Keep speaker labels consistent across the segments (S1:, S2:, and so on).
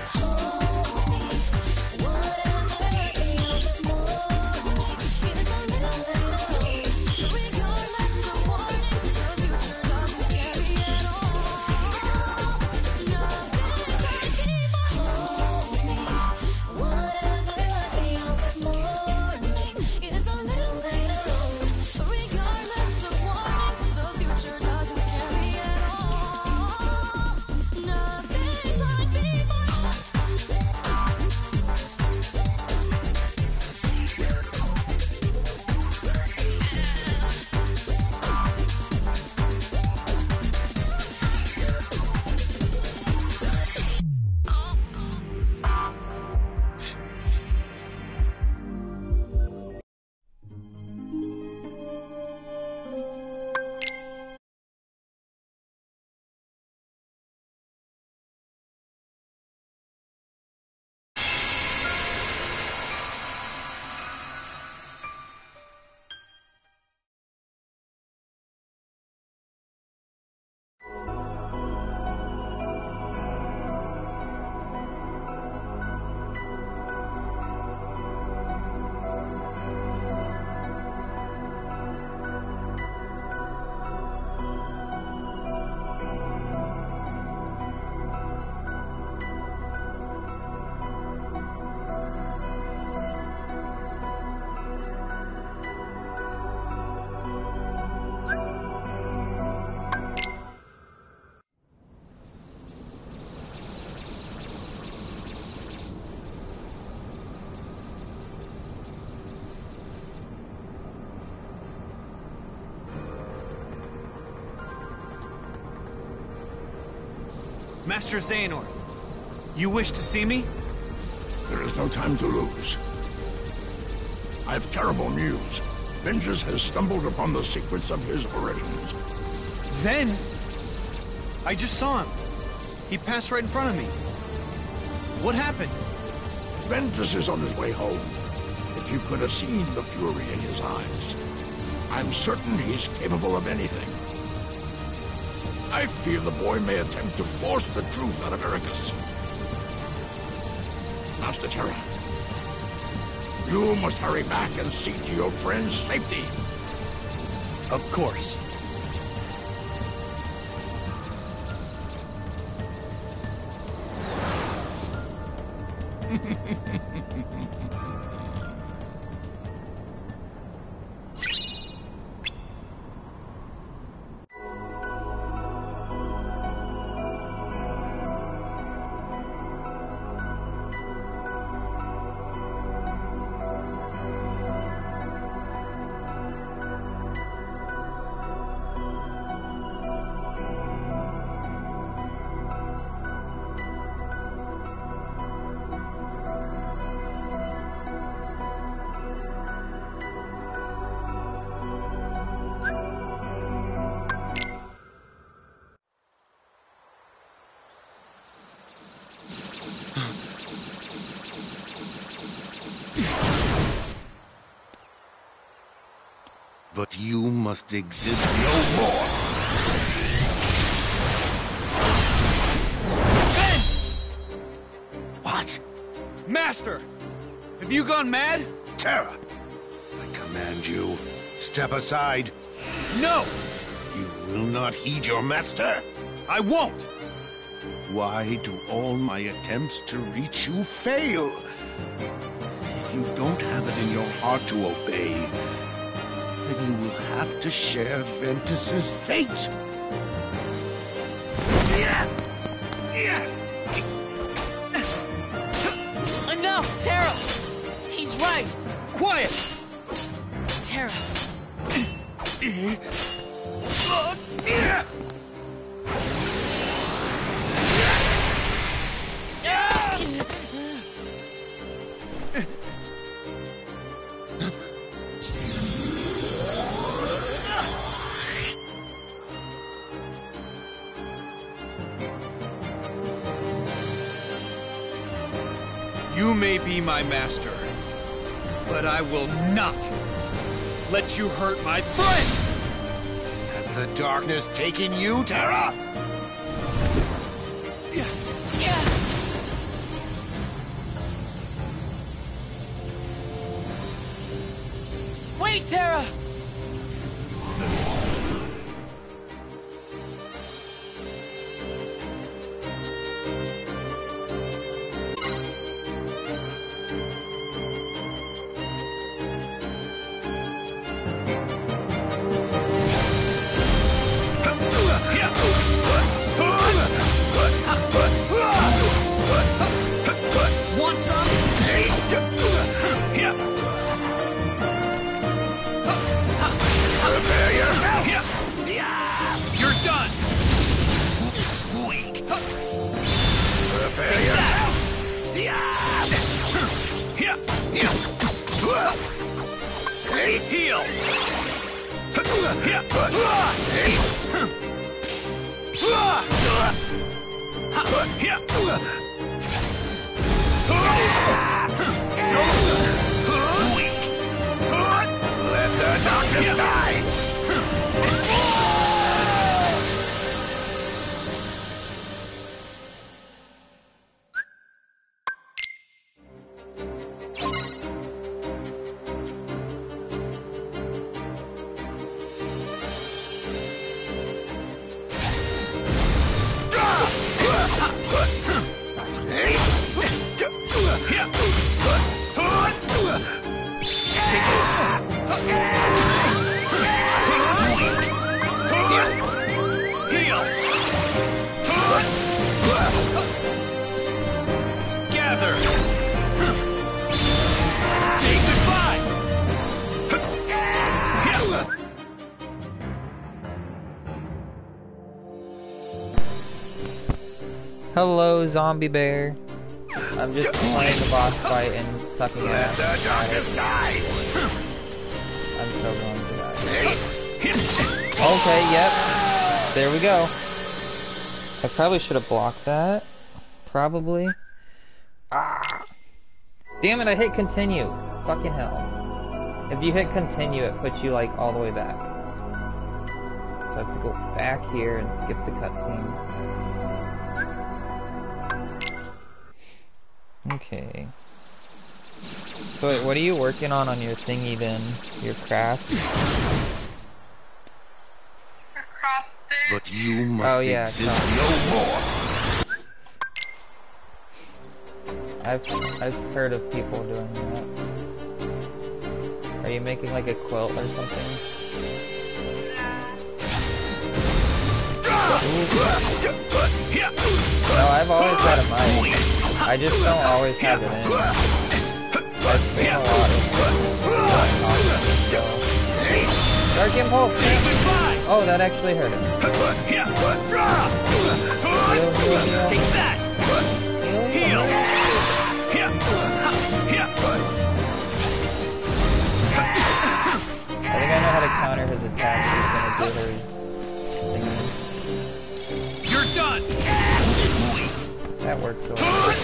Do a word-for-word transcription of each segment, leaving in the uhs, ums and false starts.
S1: Master Xehanort, you wish to see me?
S2: There is no time to lose. I've terrible news. Ventus has stumbled upon the secrets of his origins.
S1: Then? I just saw him. He passed right in front of me. What happened?
S2: Ventus is on his way home. If you could have seen the fury in his eyes. I'm certain he's capable of anything. I fear the boy may attempt to force the truth out of Eraqus. Master Terra, you must hurry back and see to your friend's safety.
S1: Of course.
S3: But you must exist no more.
S1: Ben!
S3: What?
S1: Master! Have you gone mad?
S3: Terra! I command you, step aside.
S1: No!
S3: You will not heed your master?
S1: I won't!
S3: Why do all my attempts to reach you fail? If you don't have it in your heart to obey, then you will have to share Ventus's fate.
S4: Enough, Terra! He's right!
S1: Quiet!
S4: Terra!
S1: You may be my master, but I will not let you hurt my friend!
S3: Has the darkness taken you, Terra?
S4: Wait, Terra!
S1: Want some?
S2: Prepare yourself!
S1: You're done!
S2: Prepare yourself!
S1: Heal!
S2: Let the darkness die!
S1: Heal! Gather! Say goodbye!
S5: Hello, zombie bear. I'm just playing the boss fight and sucking
S2: Let
S5: ass.
S2: the darkness die!
S5: I'm so going to die. Okay, yep. There we go. I probably should have blocked that. Probably. Ah! Damn it, I hit continue. Fucking hell. If you hit continue, it puts you like all the way back. So I have to go back here and skip the cutscene. Okay. So wait, what are you working on on your thingy then? Your craft?
S3: But you must
S5: Oh, yeah,
S3: exist
S5: cross.
S3: no more.
S5: I've I've heard of people doing that. Are you making like a quilt or something? No, I've always had a mic. I just don't always have it in. I spam a lot of Dark Impulse! Oh, that actually hurt him. Heal, heal, heal.
S1: Take that!
S5: Heal,
S1: Heal!
S5: I think I know how to counter his attack. He's gonna do his thingy.
S1: You're done!
S5: That works so well.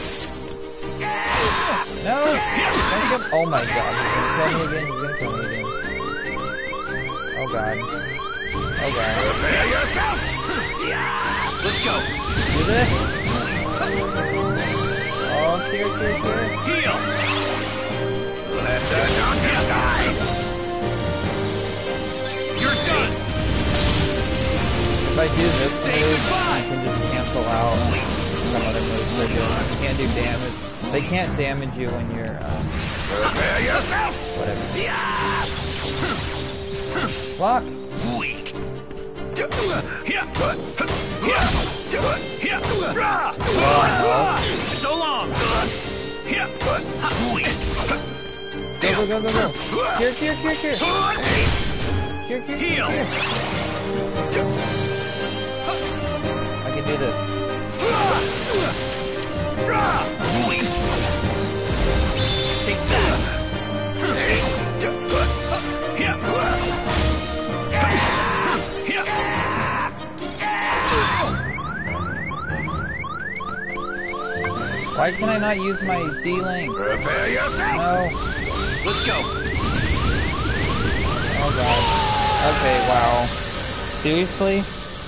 S5: No! Don't give- oh my god, he's gonna kill me again, he's gonna kill me again. Oh god. Oh god.
S2: Prepare yourself!
S1: Let's go!
S5: Do this? Oh, cure, cure, cure.
S1: Heal!
S2: Let the darkness die!
S1: You're done!
S5: If I do this
S1: Say
S5: move,
S1: goodbye!
S5: I can just cancel out some other moves they're doing. You can't do damage. They can't damage you when you're, um,
S2: Prepare yourself!
S5: whatever. Block!
S1: Weak! So long! Weak!
S5: Go, go, go, go, go! Cure, cure, cure, cure! Cure, cure,
S1: Heal!
S5: cure, cure! I can do this.
S1: Weak! Take that!
S5: Why can I not use my D-Link?
S2: Prepare yourself!
S5: No.
S1: Let's go!
S5: Oh god. Okay, wow. Seriously?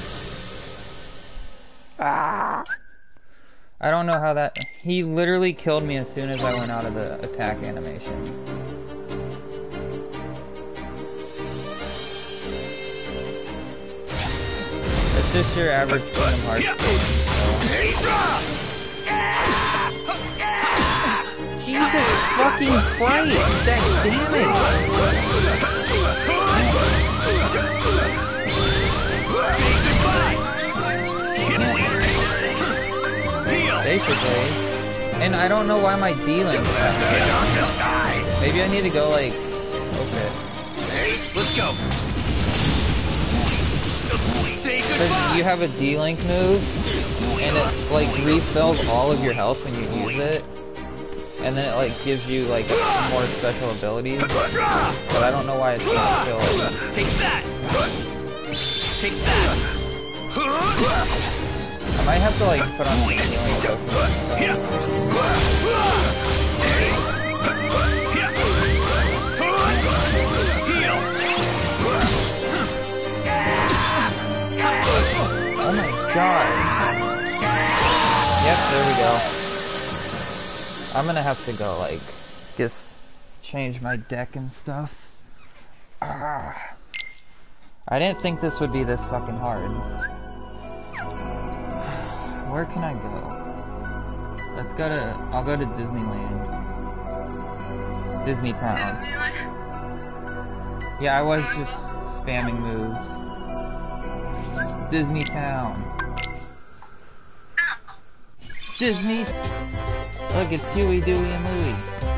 S5: Ah! I don't know how that... He literally killed me as soon as I went out of the attack animation. It's just your average Kingdom Hearts stage. Jesus fucking Christ! That damage! Basically. And I don't know why my D-Link. Maybe I need to go like... Okay.
S1: Let's go.
S5: Because you have a D-Link move, and it like refills all of your health when you use it. And then it like gives you like more special abilities. But I don't know why it's not filled.
S1: Take that! Take that!
S5: I might have to like put on some healing tokens. Oh my god. Yep, there we go. I'm gonna have to go like just change my deck and stuff. Ah. I didn't think this would be this fucking hard. Where can I go? Let's go to... I'll go to Disneyland. Disney Town. Yeah, I was just spamming moves. Disney Town. Disney... Look, it's Huey, Dewey, and Louie.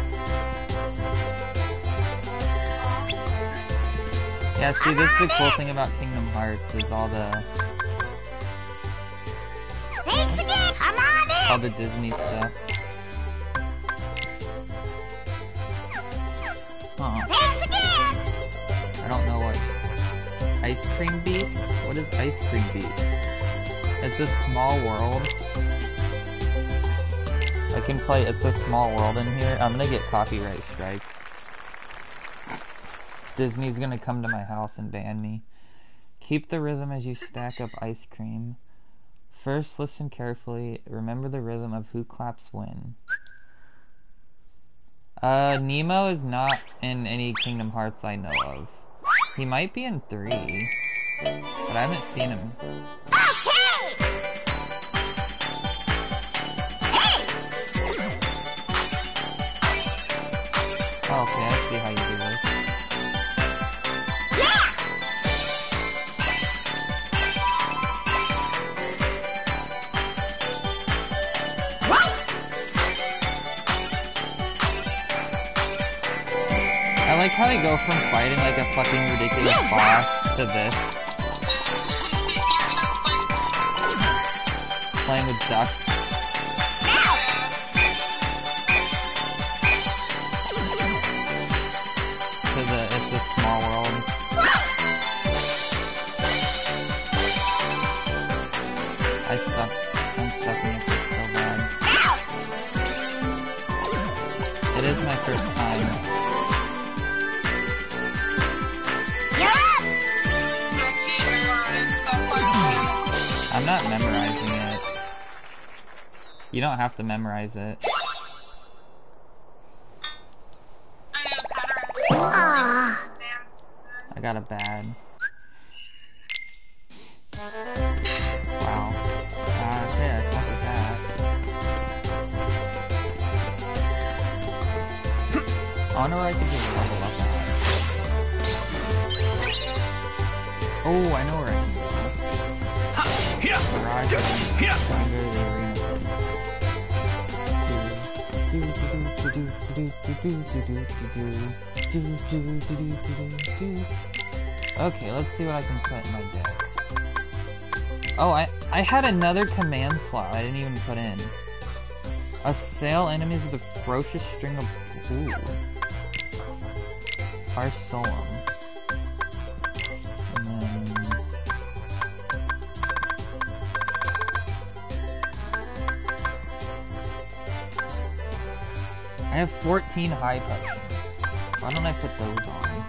S5: Yeah, see, this is the cool thing about Kingdom Hearts, is all the...
S6: Thanks again. Come on in.
S5: all the Disney stuff. Huh.
S6: Thanks again.
S5: I don't know what... Ice Cream Beats? What is Ice Cream Beats? It's a Small World. I can play It's a Small World in here. I'm gonna get copyright strike. Disney's gonna come to my house and ban me. Keep the rhythm as you stack up ice cream. First, listen carefully. Remember the rhythm of who claps when. Uh, Nemo is not in any Kingdom Hearts I know of. He might be in three, but I haven't seen him. Oh, okay, I see how you do this. I like how they go from fighting like a fucking ridiculous boss to this. Playing with ducks. To the It's a Small World. I suck. I'm sucking at this so bad. It is my first time. I'm not memorizing it. You don't have to memorize it.
S6: Ah.
S5: I got a bad. Wow. Uh, yeah, it's not that. I wonder where I could just level up at. Oh, I know where I can go. Garage and under the arena. Okay, let's see what I can put in my deck. Oh, I, I had another command slot I didn't even put in. Assail enemies with a ferocious string of... Ooh. Arsolum. And then... I have fourteen high potions. Why don't I put those on?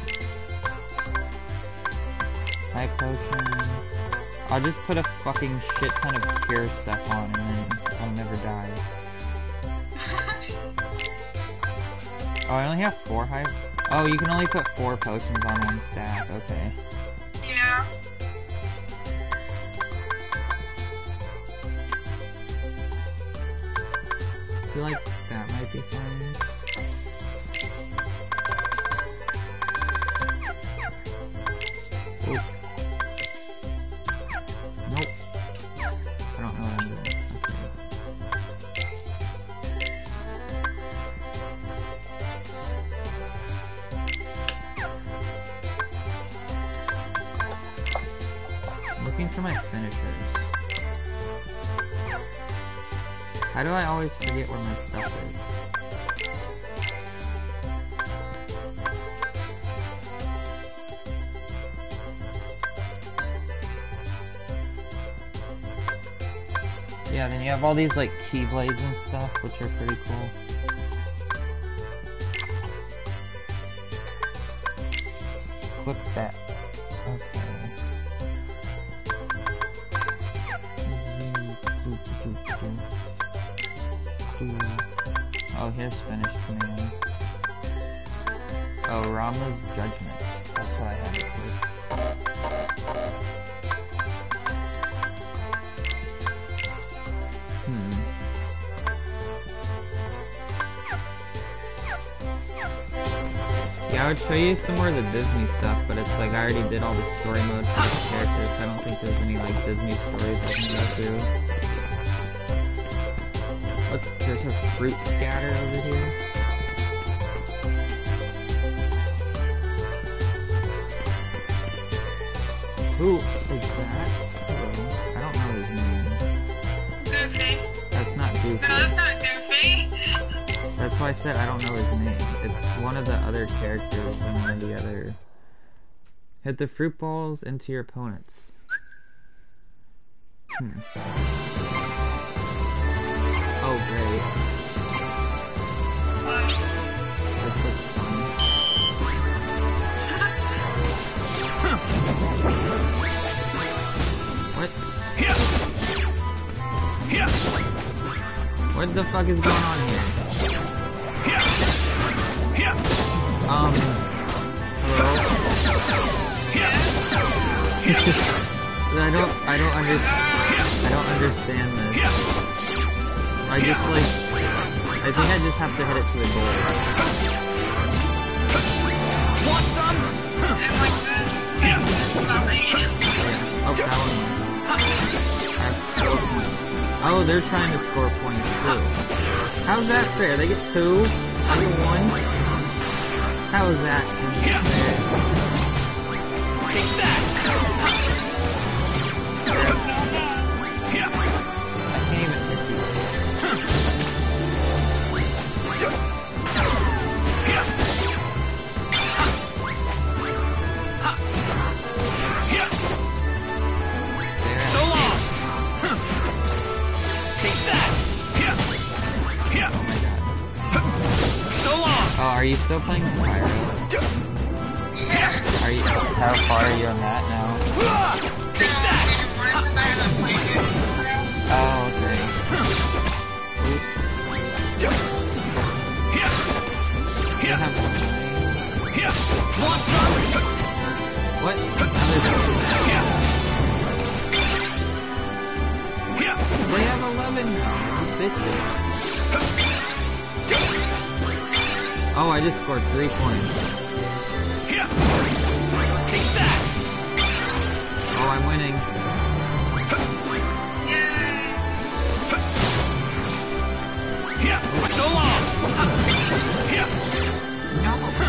S5: High potion... I'll just put a fucking shit ton of pure stuff on and then I'll never die. Oh, I only have four high... Oh, you can only put four potions on one stack, okay.
S7: Yeah.
S5: feel like that might be fun. Oop. Nope. I don't know what I'm doing. Okay. Looking for my finishers. How do I always forget where my stuff is? Yeah, then you have all these like keyblades and stuff, which are pretty cool. Equip that. Okay. Oh, here's finished commands. Oh, Rama's Judgment. That's what I had it with. Hmm. Yeah, I would show you some more of the Disney stuff, but it's like I already did all the story mode for the characters, so I don't think there's any like Disney stories I can go through. Look, there's a fruit scatter over here. Who is that? Hello. I don't know his name.
S7: Goofy.
S5: That's not Goofy.
S7: No, that's not Goofy.
S5: That's why I said I don't know his name. It's one of the other characters in one of the other... Hit the fruit balls into your opponents. Hmm. Oh, great. This looks fun. What? What the fuck is going on here? Um, hello? I don't, I don't under, I don't understand this. I just like, I think I just have to hit it to the goal.
S1: Want some?
S5: Oh, that one. Oh, they're trying to score points too. How's that fair? They get two? I get one? How is that fair?
S1: Take that!
S5: I can't even hit you.
S1: So long! Take that!
S5: Oh my god.
S1: So long!
S5: Oh, are you still playing Spyro? Are you, how far are you on that now?
S1: Take that!
S5: Oh, okay. You have one way.
S1: Want some?
S5: What? Another They have eleven now. Bitches. Oh, I just scored three points.
S1: Take that!
S5: Oh, I'm winning.
S1: So long!
S5: No.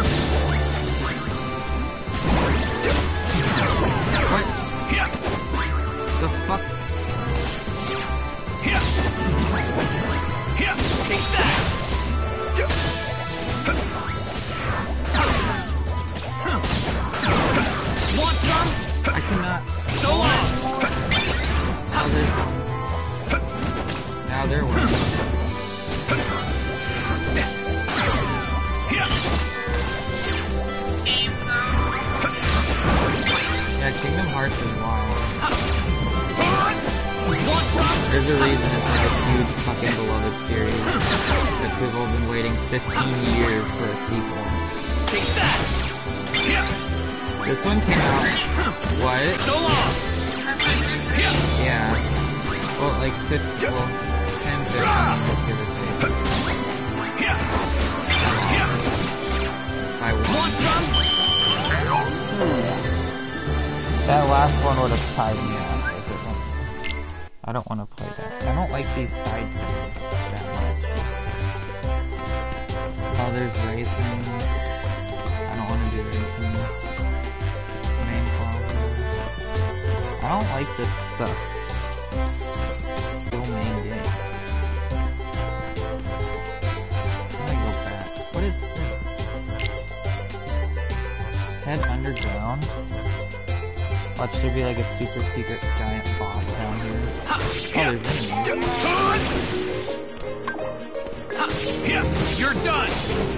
S5: What? The fuck?
S1: Take that! Want some?
S5: I cannot.
S1: So long!
S5: Now they're... Now they're winning. Yeah, Kingdom Hearts is wild.
S1: Want some?
S5: There's a reason it's like a huge fucking beloved series. That people have been waiting fifteen years for a sequel.
S1: Take that!
S5: This one came out... What?
S1: So long!
S5: Yeah. Well, like fifteen, well, ten, fifteen, give or take. last one would have tied me out if it went. I don't want to play that. I don't like these side things that much. Oh, there's racing. I don't want to do racing. Main closet. I don't like this stuff. Still main game. Let me go back. What is this? Head underground? Watch, there be like a super secret giant boss down here. Oh, there's enemies.
S1: You're done!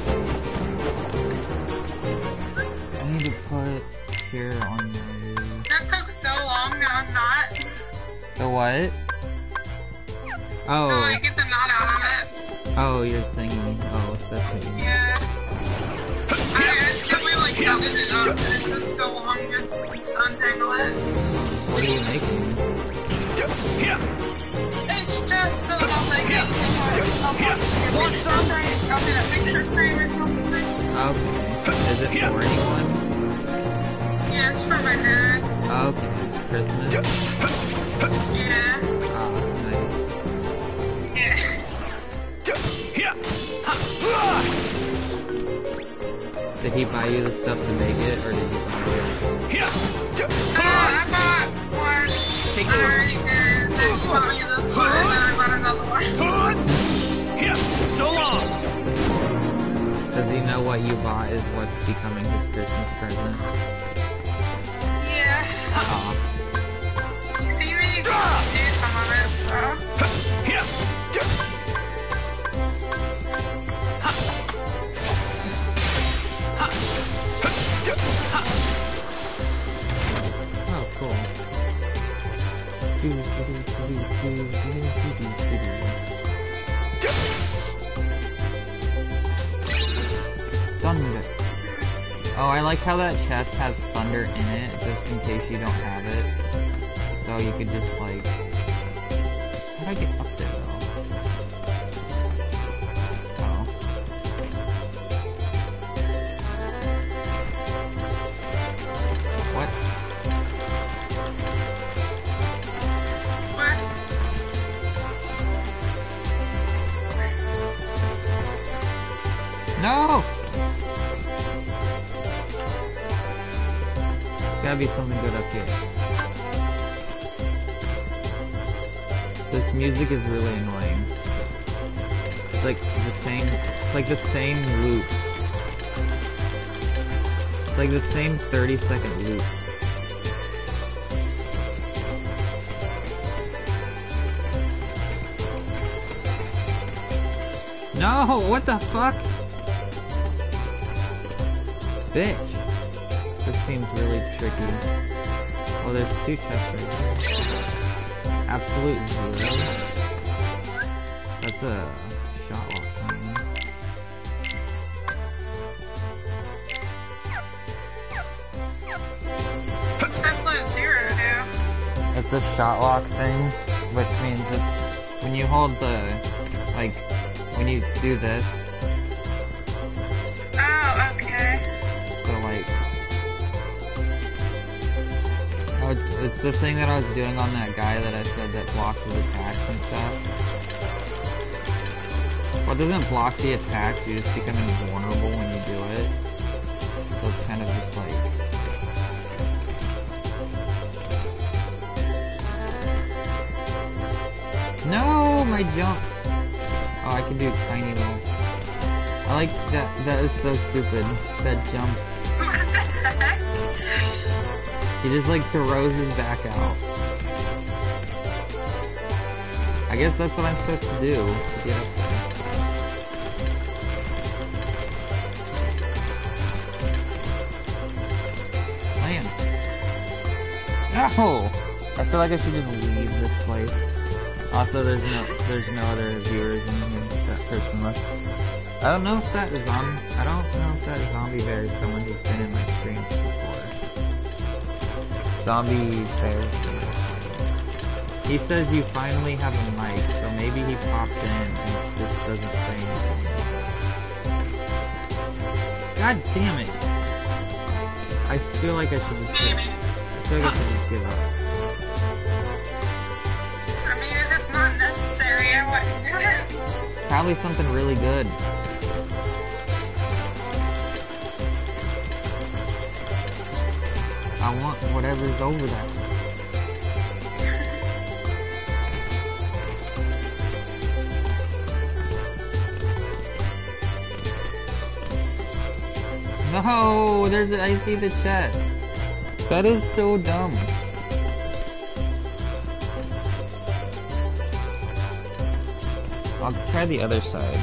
S5: I need to put here on my...
S7: That took so long, now I'm not.
S5: The what?
S7: Oh,
S5: Oh,
S7: I get the knot out of it.
S5: oh, you're thinking. Oh, that's what you mean.
S7: Yeah. I accidentally like counted it up and it took so long to untangle it.
S5: What are you making?
S7: It's just so that I'll make it. Want some? I'll get a picture frame or something.
S5: Okay. Is it for anyone?
S7: Yeah, it's for my dad.
S5: Okay. Christmas?
S7: Yeah.
S5: Ah, nice.
S7: Yeah.
S5: Did he buy you the stuff to make it, or did you buy it?
S7: Uh, I bought one.
S1: Take
S7: I already did. Then he bought me this one, and then I bought another one.
S1: So long!
S5: Does he know what you bought is what's becoming his Christmas present?
S7: Yeah.
S5: Aw.
S7: You see me? You can do some of it, so.
S5: Oh, cool. Thunder. Oh, I like how that chest has thunder in it, just in case you don't have it. So you could just like... How'd I get up there though? Oh. What?
S7: What?
S5: No! Gotta be something good up here. This music is really annoying. It's like the same, it's like the same loop. It's like the same thirty second loop. No, what the fuck? Bitch. This seems really tricky. Oh, there's two chests right here. Absolute zero. That's a shot lock thing.
S7: What's absolute zero do?
S5: It's a shot lock thing, which means it's when you hold the, like, when you do this,
S7: Oh, okay.
S5: so like, oh, it's, it's the thing that I was doing on that guy that I said that blocks his attacks and stuff. Well, it doesn't block the attacks, you just become invulnerable when you do it. So it's kind of just like... No, my jumps! Oh, I can do tiny little... I like that, that is so stupid, that jump.
S7: What the heck?
S5: He just like throws his back out. I guess that's what I'm supposed to do, to get up there. Land. No! I feel like I should just leave this place. Also, there's no, there's no other viewers in here. That person left. I don't know if that is on. I don't know if that zombie bear is someone who's been in my streams before. Zombie bear. He says you finally have a mic, so maybe he popped in and just doesn't say anything. God damn it! I feel like I should just.
S7: Maybe.
S5: feel like I should just give up.
S7: I mean, if it's not necessary, I wouldn't do it.
S5: Probably something really good. I want whatever's over there. No, there's a, I see the chest. That is so dumb. I'll try the other side.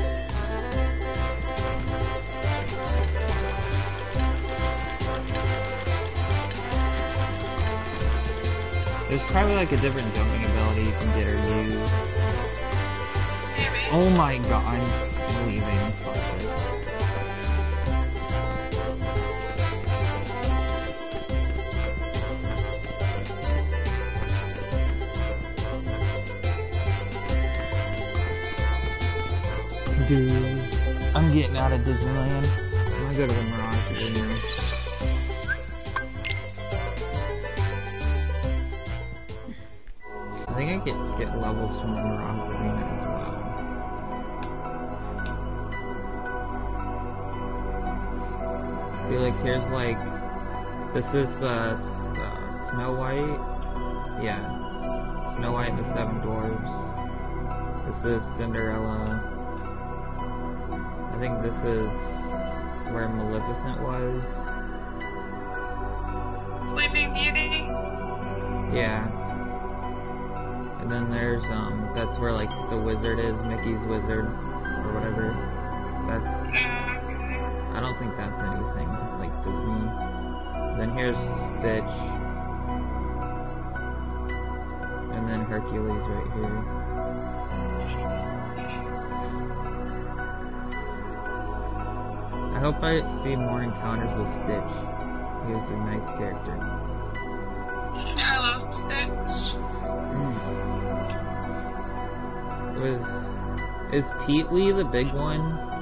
S5: There's probably like a different jumping ability you can get or use.
S7: Maybe.
S5: Oh my god, I'm leaving. Fuck this. Dude, I'm getting out of Disneyland. I'm gonna go to the Mirage Arena. I think I get get levels from the Mirage Arena as well. See, like here's like this is uh, S uh Snow White. Yeah, Snow White and the Seven Dwarfs. This is Cinderella. I think this is where Maleficent was.
S7: Sleeping Beauty.
S5: Yeah. And then there's, um, that's where, like, the wizard is, Mickey's wizard, or whatever. That's, I don't think that's anything like Disney. Then here's Stitch. And then Hercules right here. I hope I see more encounters with Stitch. He was a nice character.
S7: I love Stitch.
S5: Mm. Was is Pete Lee the big one,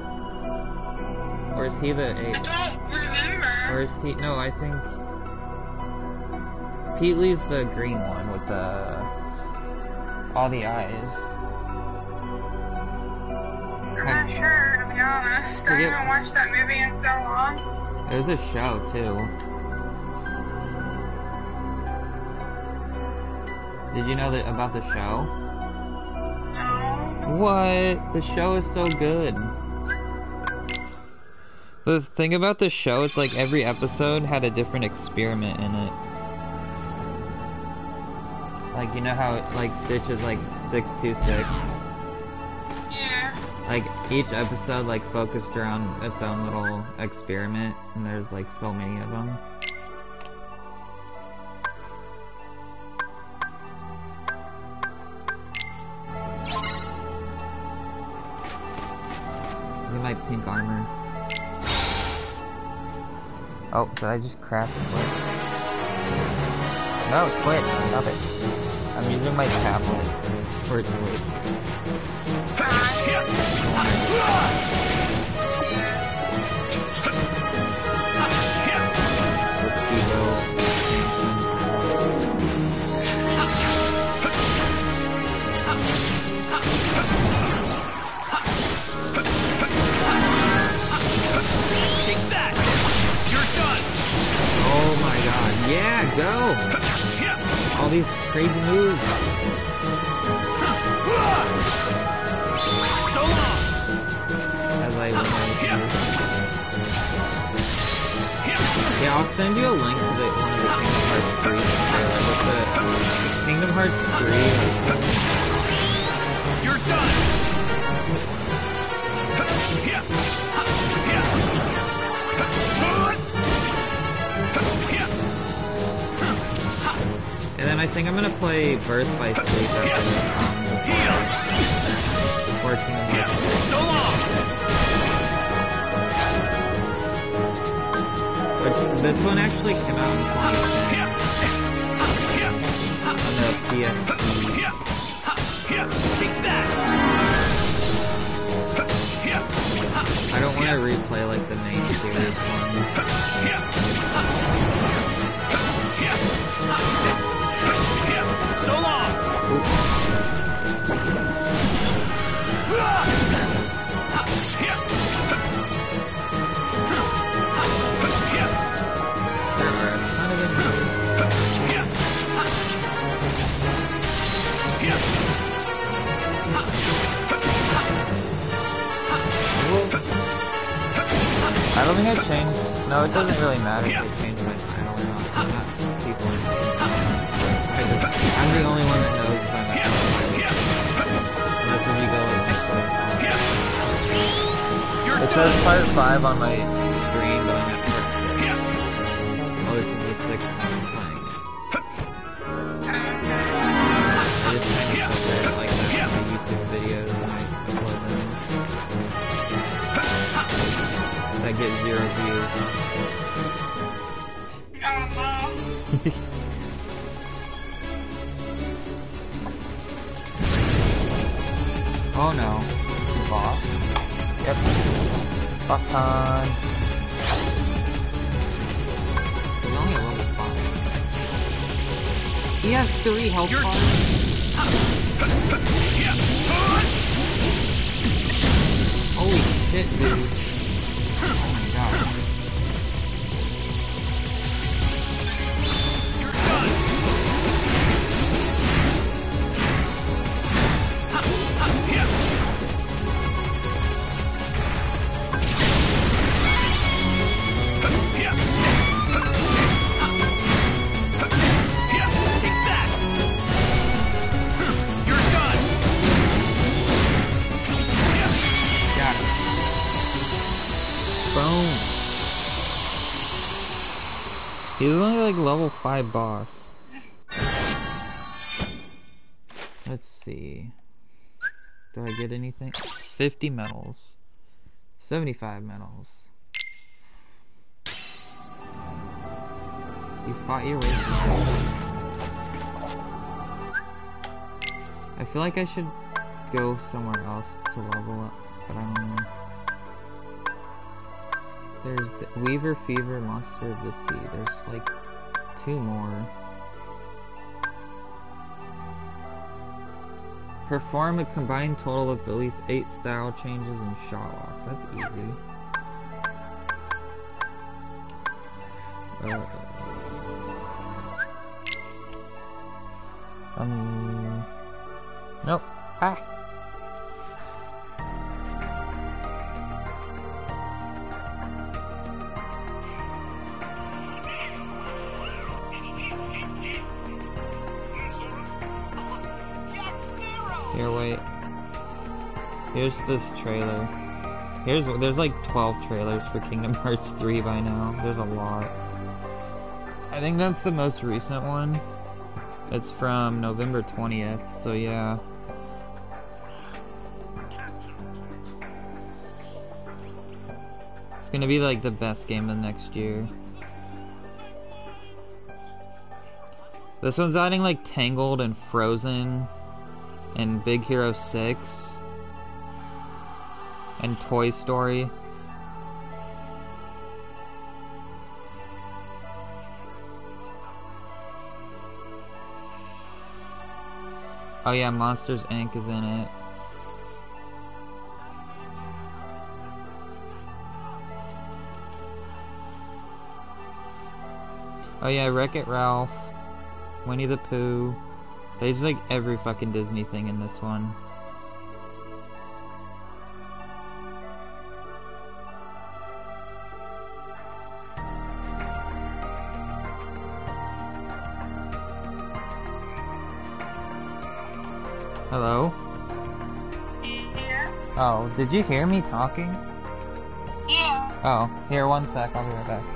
S5: or is he the
S7: I
S5: eight?
S7: don't remember.
S5: Or is he? No, I think Pete Lee's the green one with the all the eyes.
S7: I'm not sure, to be honest. I
S5: Forget-
S7: haven't watched that movie in so long.
S5: There's a show too. Did you know that about the show?
S7: No.
S5: What? The show is so good. The thing about the show is like every episode had a different experiment in it. Like, you know how like Stitch is like six two six?
S7: Yeah.
S5: Like each episode like focused around its own little experiment, and there's like so many of them. Look at my pink armor. Oh, did I just crash and quit? No, quit. Stop it. I'm using my tablet for it to quit.
S1: Take that! You're done!
S5: Oh my god. Yeah, go! All these crazy moves.
S1: So long!
S5: As I went Yeah, I'll send you a link to the one of the Kingdom Hearts three trailer with the Kingdom Hearts three.
S1: You're done!
S5: And then I think I'm gonna play Birth by Sleep after this.
S1: Heal!
S5: Or Kingdom Hearts three.
S1: So long!
S5: Which, this one actually came out in twenty ten on the P S P.
S1: Take that!
S5: I don't want to replay like the main series one. don't think I changed. No, it doesn't really matter if I change my title or not. I'm not people are I'm the only one that knows if I'm at unless when you go next to it. It says part five on my screen, but I'm at part six. Oh, this is the sixth time I'm playing it. I just kind of prefer it like that in my YouTube videos when I upload them. I get zero views. Oh no. Boss. Yep. Fuck time. He's only a level five. He has three health bars. Holy shit, dude. Oh my god. He's only like level five boss. Let's see. Do I get anything? fifty medals. seventy-five medals. You fought your way through. I feel like I should go somewhere else to level up, but I don't know. There's the Weaver Fever, Monster of the Sea. There's like two more. Perform a combined total of at least eight style changes and shot locks. That's easy. Uh, um. Nope. Ah. Here, wait. Here's this trailer. Here's there's like twelve trailers for Kingdom Hearts three by now. There's a lot. I think that's the most recent one. It's from November twentieth, so yeah. It's gonna be like the best game of next year. This one's adding like Tangled and Frozen and Big Hero six and Toy Story. Oh yeah, Monsters Incorporated is in it. Oh yeah, Wreck-It Ralph, Winnie the Pooh. There's like every fucking Disney thing in this one. Hello?
S7: Yeah.
S5: Oh, did you hear me talking?
S7: Yeah.
S5: Oh, here, one sec, I'll be right back.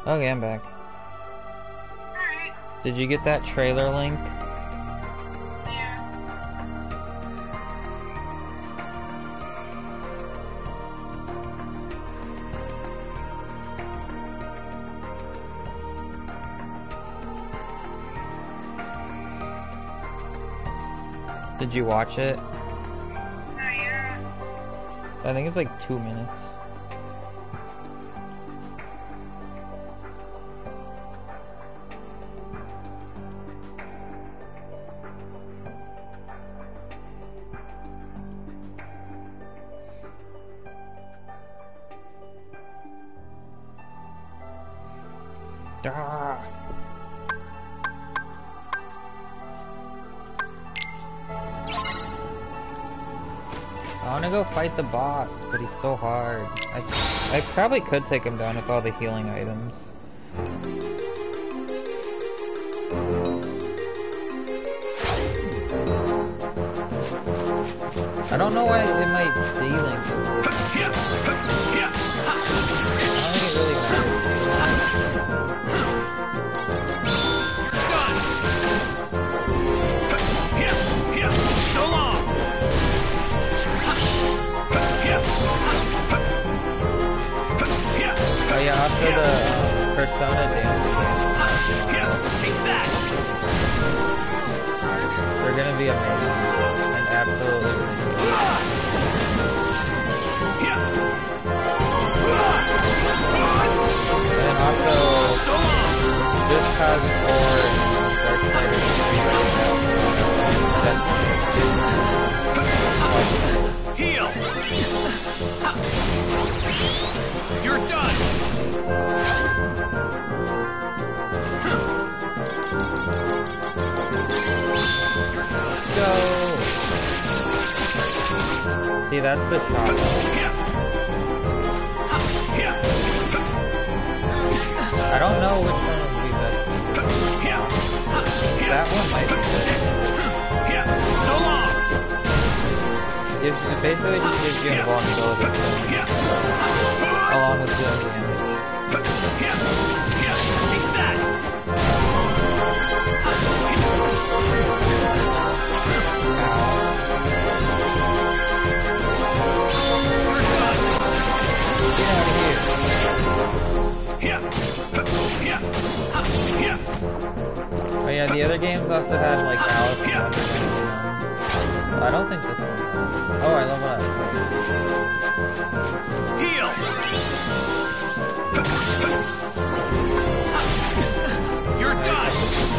S5: Okay, I'm back.
S7: Alright.
S5: Did you get that trailer link?
S7: Yeah.
S5: Did you watch it?
S7: Not yet.
S5: I think it's like two minutes. Ah. I want to go fight the boss, but he's so hard. I, I probably could take him down with all the healing items. I don't know why it might D-Link. I don't think it really matters.
S1: So long!
S5: Oh yeah, after the um, Persona dance
S1: Take that!
S5: they're gonna be amazing and absolutely ridiculous. And then also, just cause for Darksiders
S1: Heal! You're done!
S5: go! See, that's the shot. I don't know which one would be best for you. That one might be good.
S1: So long!
S5: Gives you, it basically just gives you invulnerability along with the damage.
S1: Take that!
S5: Get out of here. Oh yeah, the other games also had like Alice in Wonderland. I don't think this one does. Oh, I love that.
S1: Heal! You're done!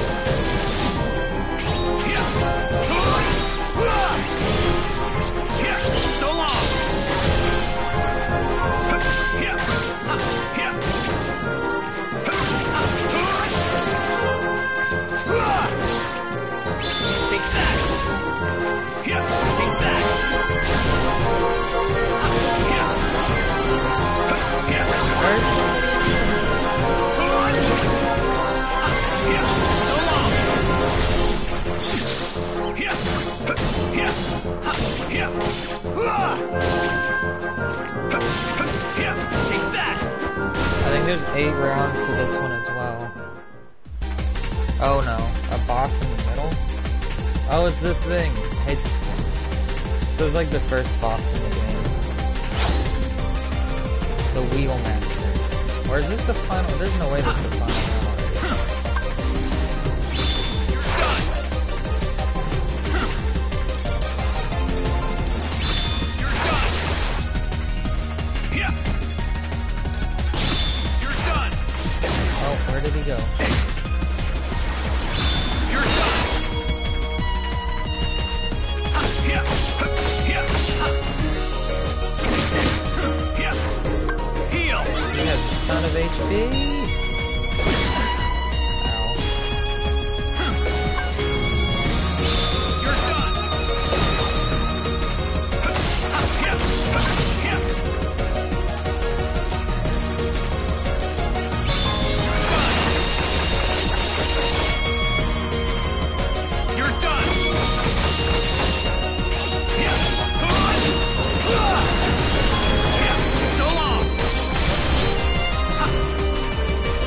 S1: So long! Take that! Take that! So long! Take that!
S5: I think there's eight rounds to this one as well. Oh no, a boss in the middle? Oh, it's this thing. It's, this is like the first boss in the game. The Wheel Master. Or is this the final? There's no way this is the final round Oh, where did he go?
S1: Heal!
S5: He has a ton of H P. Ow.
S1: You're done! You're done! So long!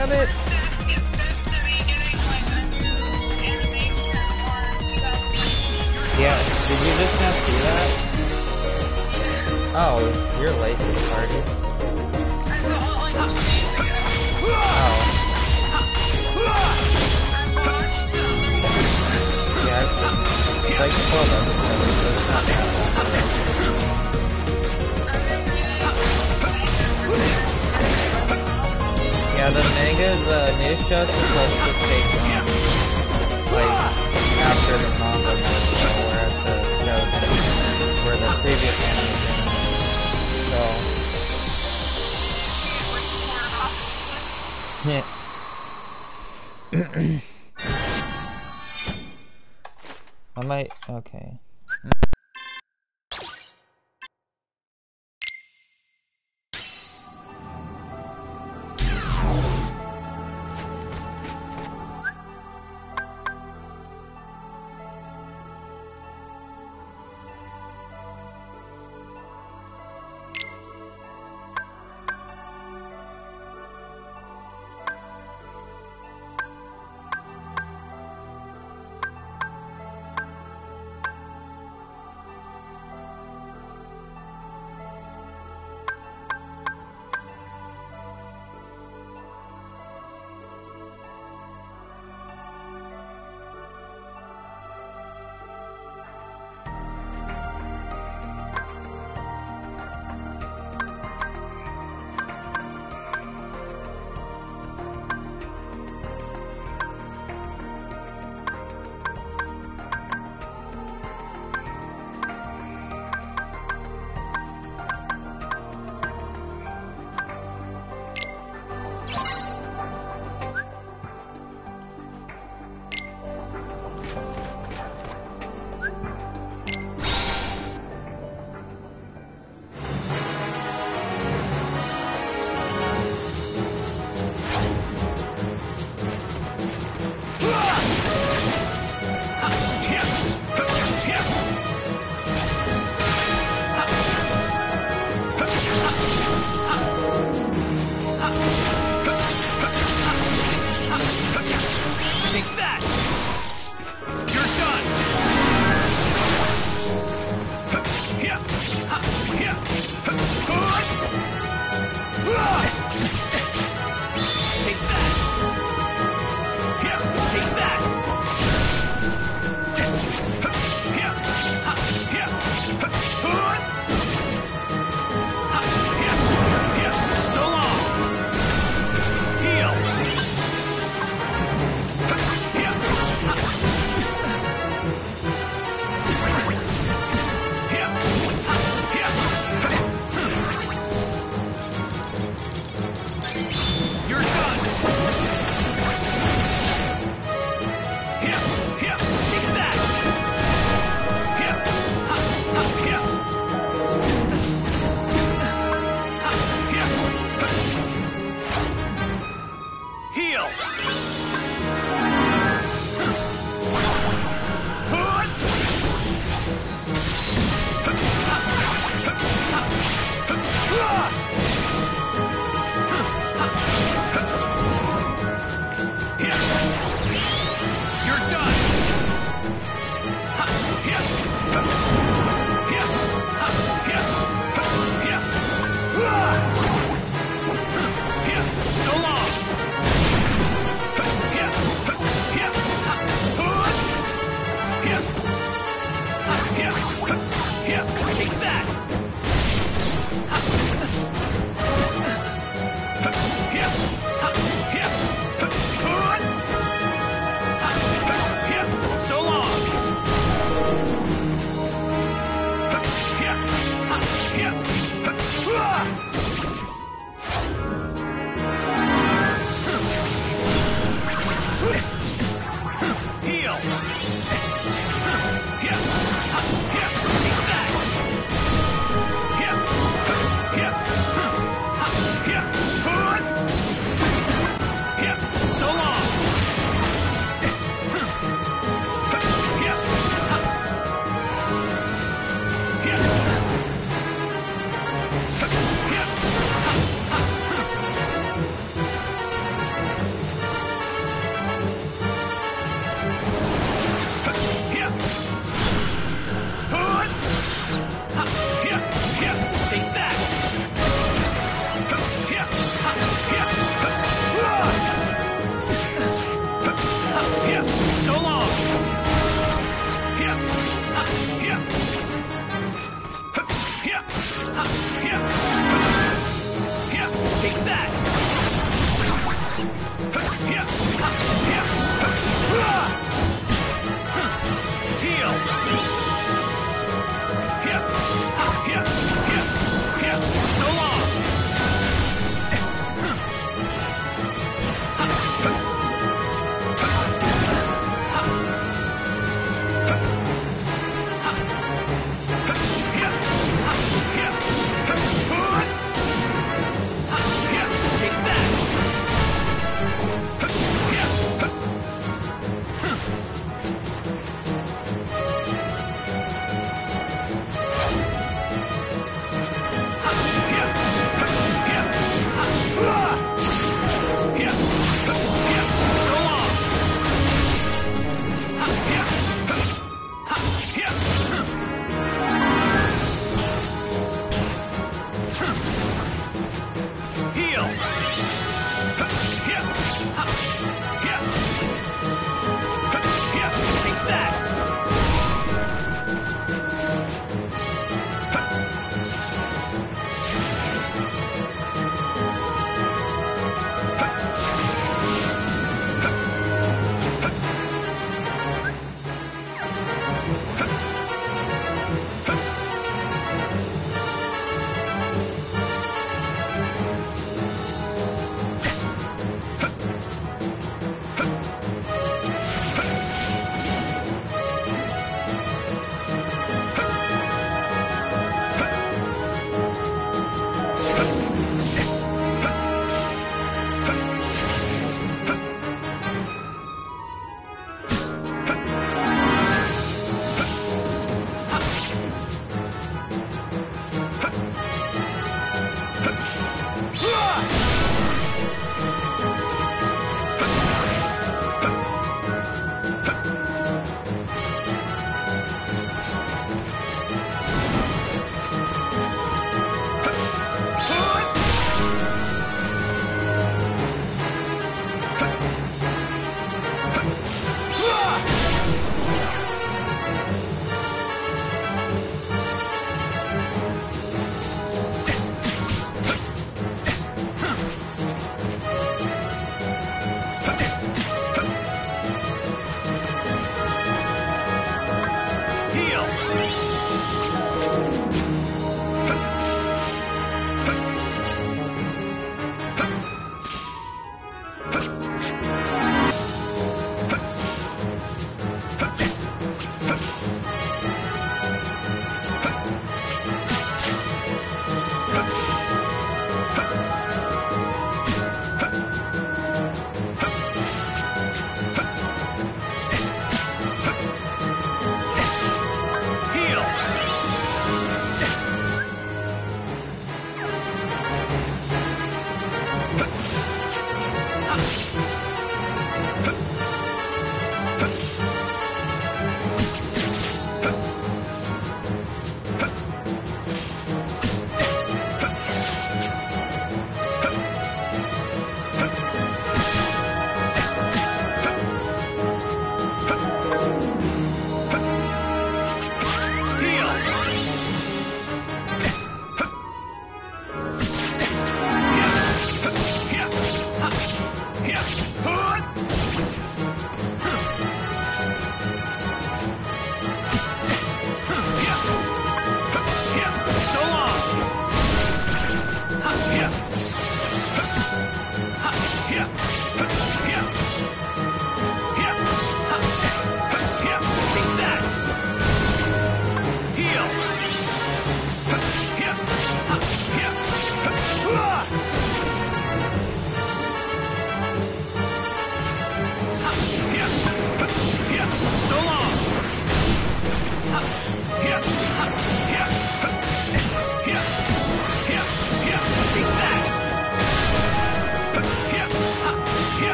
S5: Damn it!
S7: It's supposed to be getting like a new animation or two thousand.
S5: Yeah, did you just not see that? Oh, you're late to the party.
S7: I thought like two days ago.
S5: Oh.
S7: I watched them.
S5: Yeah, I've seen it. It's like twelve episodes, so it's not bad. Yeah, the manga's uh, new show is supposed to take um, like after the manga movie, so whereas the show didn't, where the previous anime didn't. So I might okay.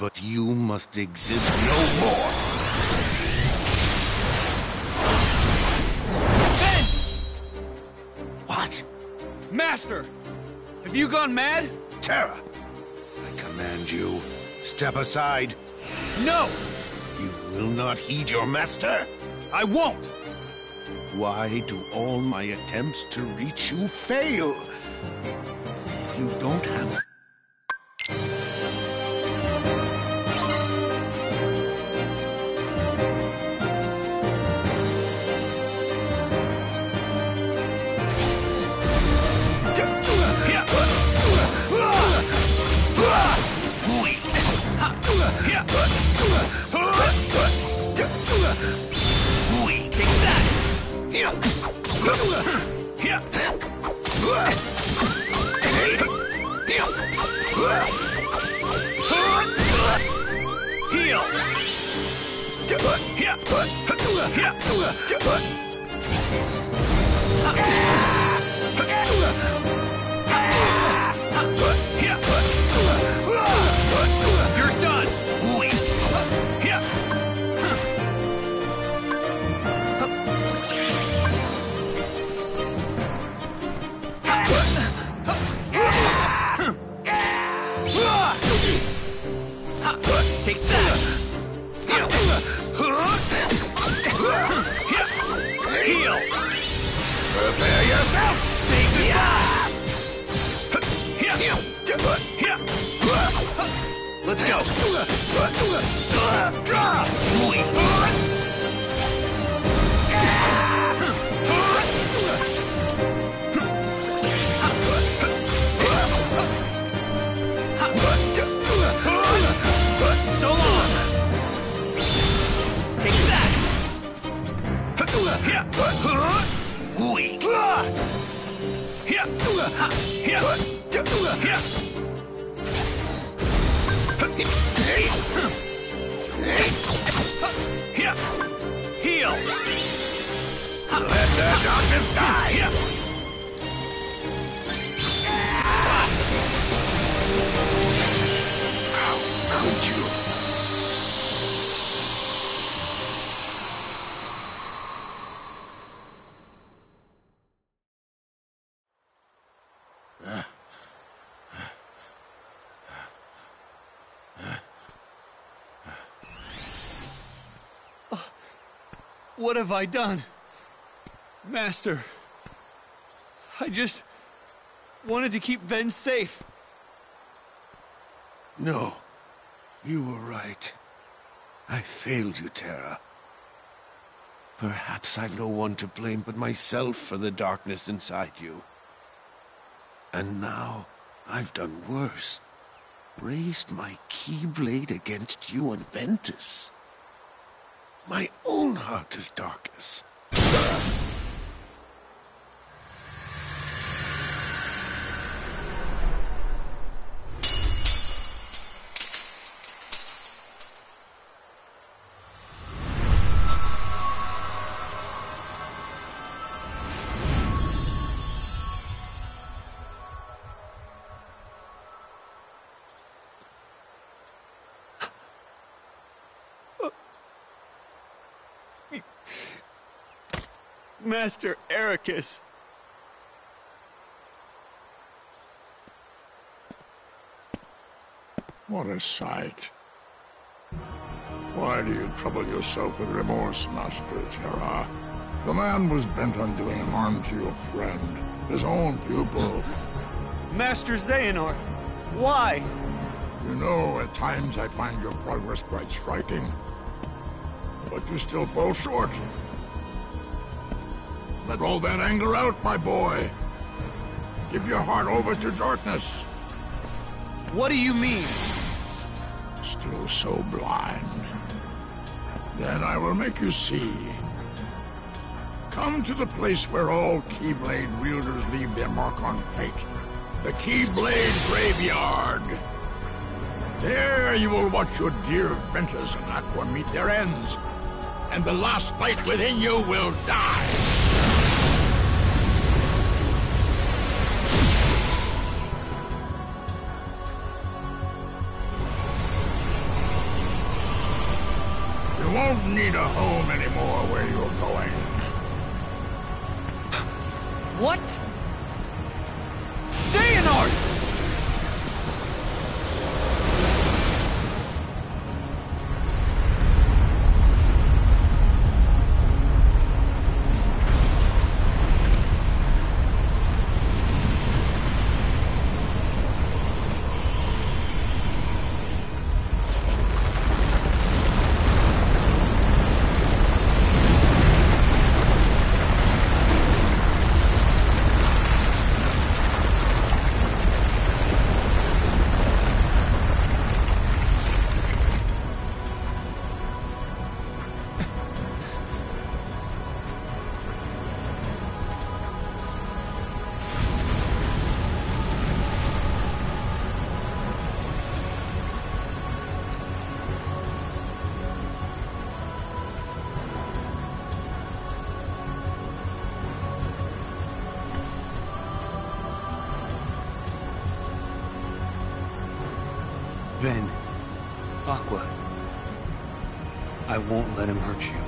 S3: but you must exist no more.
S1: Ben!
S3: What?
S1: Master! Have you gone mad?
S3: Terra! I command you, step aside.
S1: No!
S3: You will not heed your master?
S1: I won't!
S3: Why do all my attempts to reach you fail? If you don't have...
S1: You're done! Take that! Heal!
S2: Prepare yourself!
S1: Take Let's go! So long! Take that! Weak! Heal!
S2: Let the darkness die! How could you?
S1: What have I done? Master, I just wanted to keep Ven safe.
S3: No, you were right. I failed you, Terra. Perhaps I've no one to blame but myself for the darkness inside you. And now, I've done worse. Raised my Keyblade against you and Ventus. My own heart is darkness.
S1: Master Eraqus.
S2: What a sight. Why do you trouble yourself with remorse, Master Terra? The man was bent on doing harm to your friend, his own pupil.
S1: Master Xehanort, why?
S2: You know, at times I find your progress quite striking. But you still fall short. Let all that anger out, my boy. Give your heart over to darkness.
S1: What do you mean?
S2: Still so blind. Then I will make you see. Come to the place where all Keyblade wielders leave their mark on fate. The Keyblade Graveyard. There you will watch your dear Ventus and Aqua meet their ends. And the last light within you will die. won't need a home anymore where you're going.
S1: What? Xehanort! Ven, Aqua, I won't let him hurt you.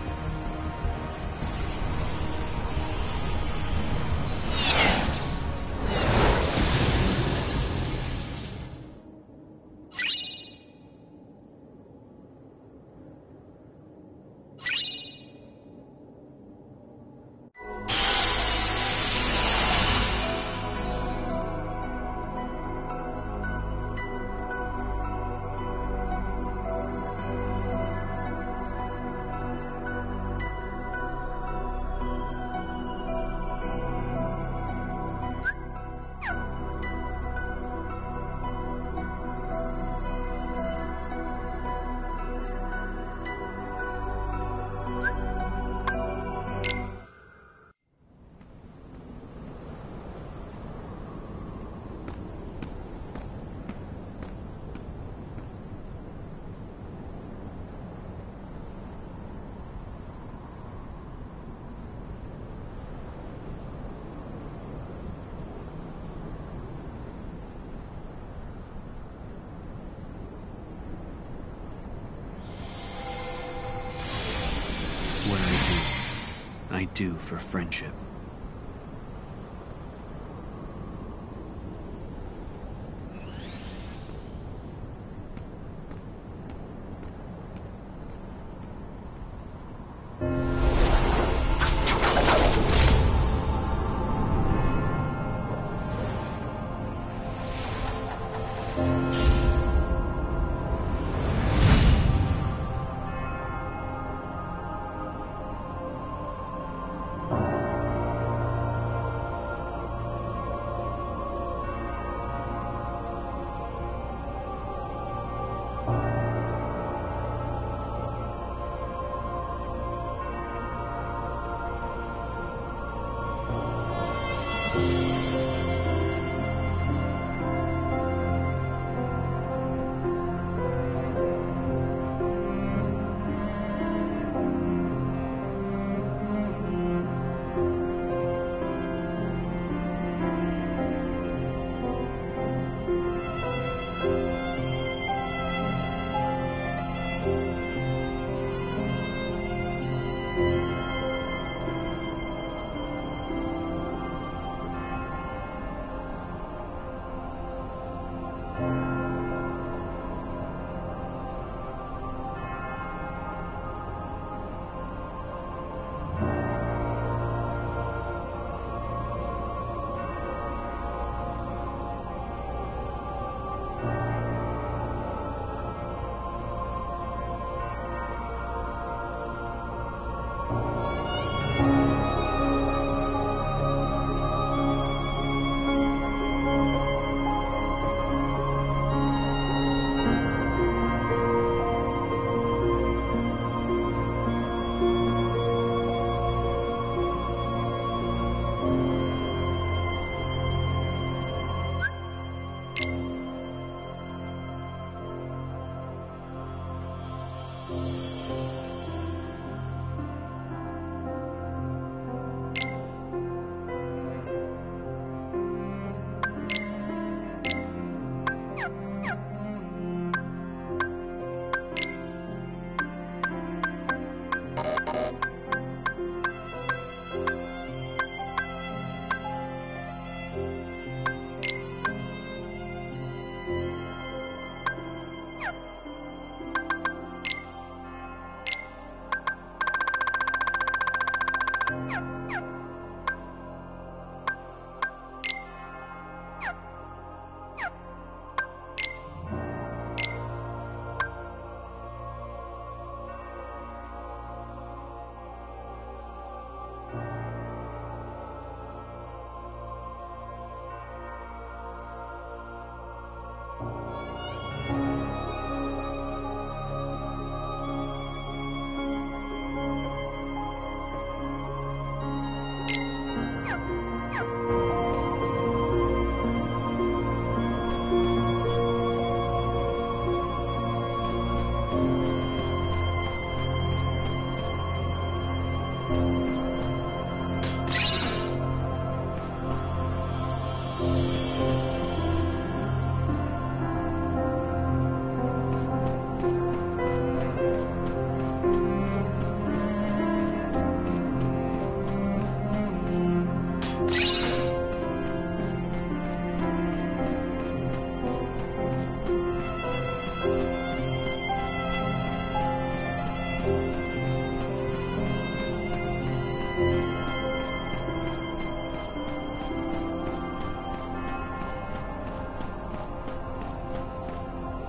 S1: What I do, I do for friendship.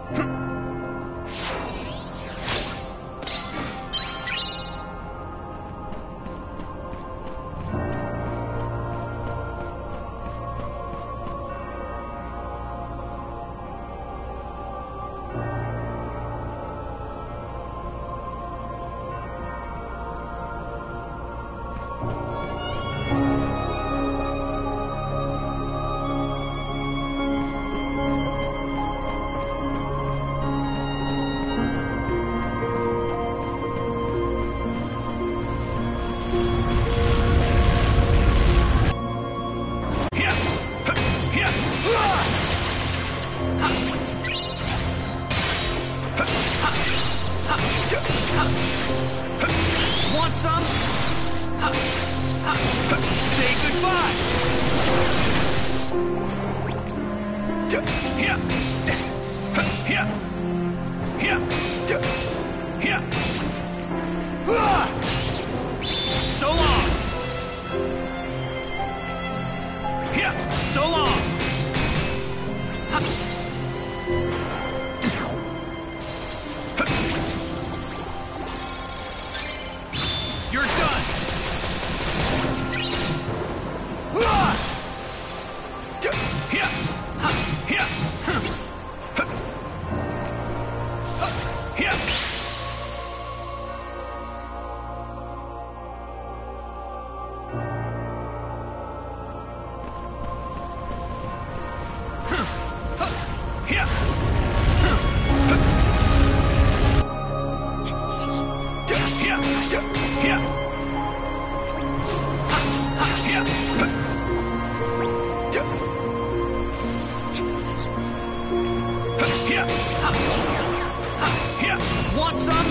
S1: Want some? Ha. Ha. Say goodbye. Here. Here. Here. Here. So long. Here. So long. Ha. You're done! Here! Ha! Here! Here! Here! Here! Here! Here! Here! Want some?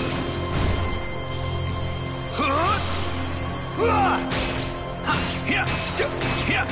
S1: Here! Here!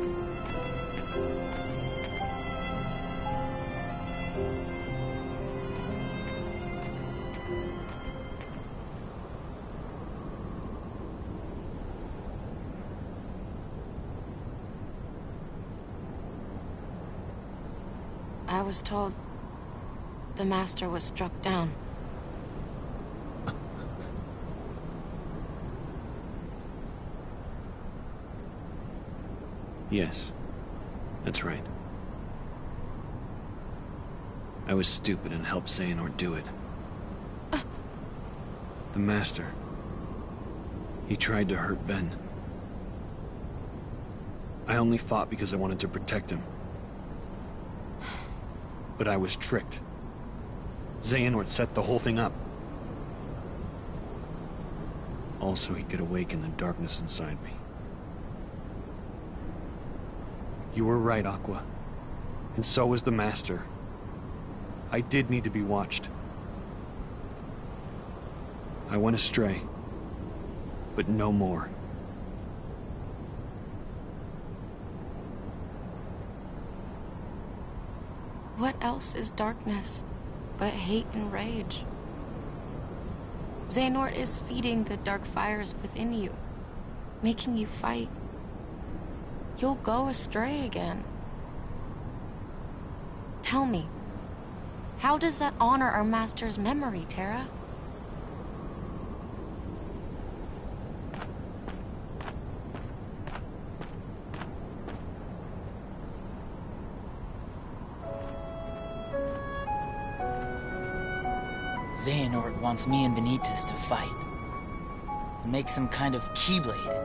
S8: I was told the Master was struck down.
S1: Yes, that's right. I was stupid and helped Xehanort do it.
S8: Uh.
S1: The Master. He tried to hurt Ven. I only fought because I wanted to protect him. But I was tricked. Xehanort set the whole thing up. Also, he could awaken the darkness inside me. You were right, Aqua. And so was the Master. I did need to be watched. I went astray. But no more.
S8: What else is darkness but hate and rage? Xehanort is feeding the dark fires within you, making you fight. You'll go astray again. Tell me, how does that honor our Master's memory, Terra?
S4: Xehanort wants me and Vanitas to fight. And make some kind of Keyblade.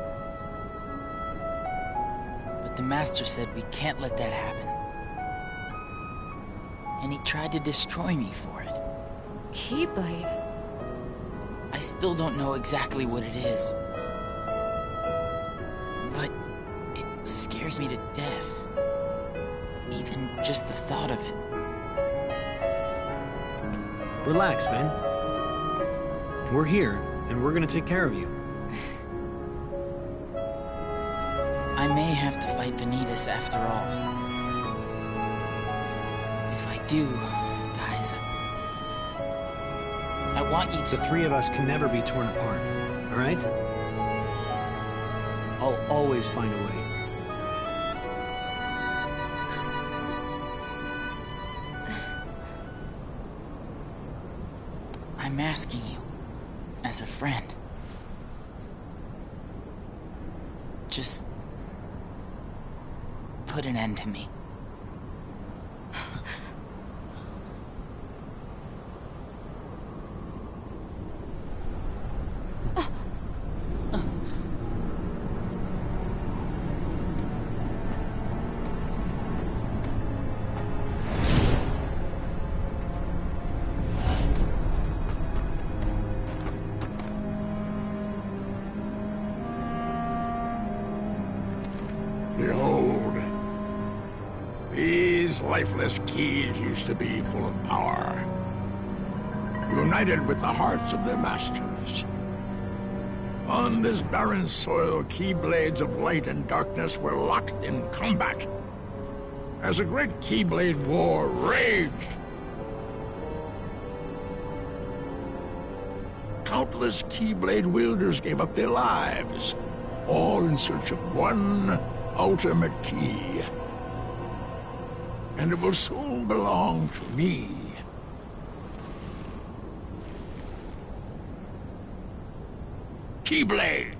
S4: But the Master said we can't let that happen. And he tried to destroy me for it.
S8: Keyblade?
S4: I still don't know exactly what it is. But it scares me to death. Even just the thought of it.
S1: Relax, man. We're here, and we're gonna take care of you.
S4: I may have to fight Vanitas after all. If I do, guys, I want you to...
S1: The three of us can never be torn apart, all right? I'll always find a way.
S4: I'm asking you, as a friend. Just... put an end to me.
S2: Behold, these lifeless keys used to be full of power, united with the hearts of their masters. On this barren soil, Keyblades of light and darkness were locked in combat, as a great Keyblade war raged. Countless Keyblade wielders gave up their lives, all in search of one ultimate key. And it will soon belong to me. Keyblade!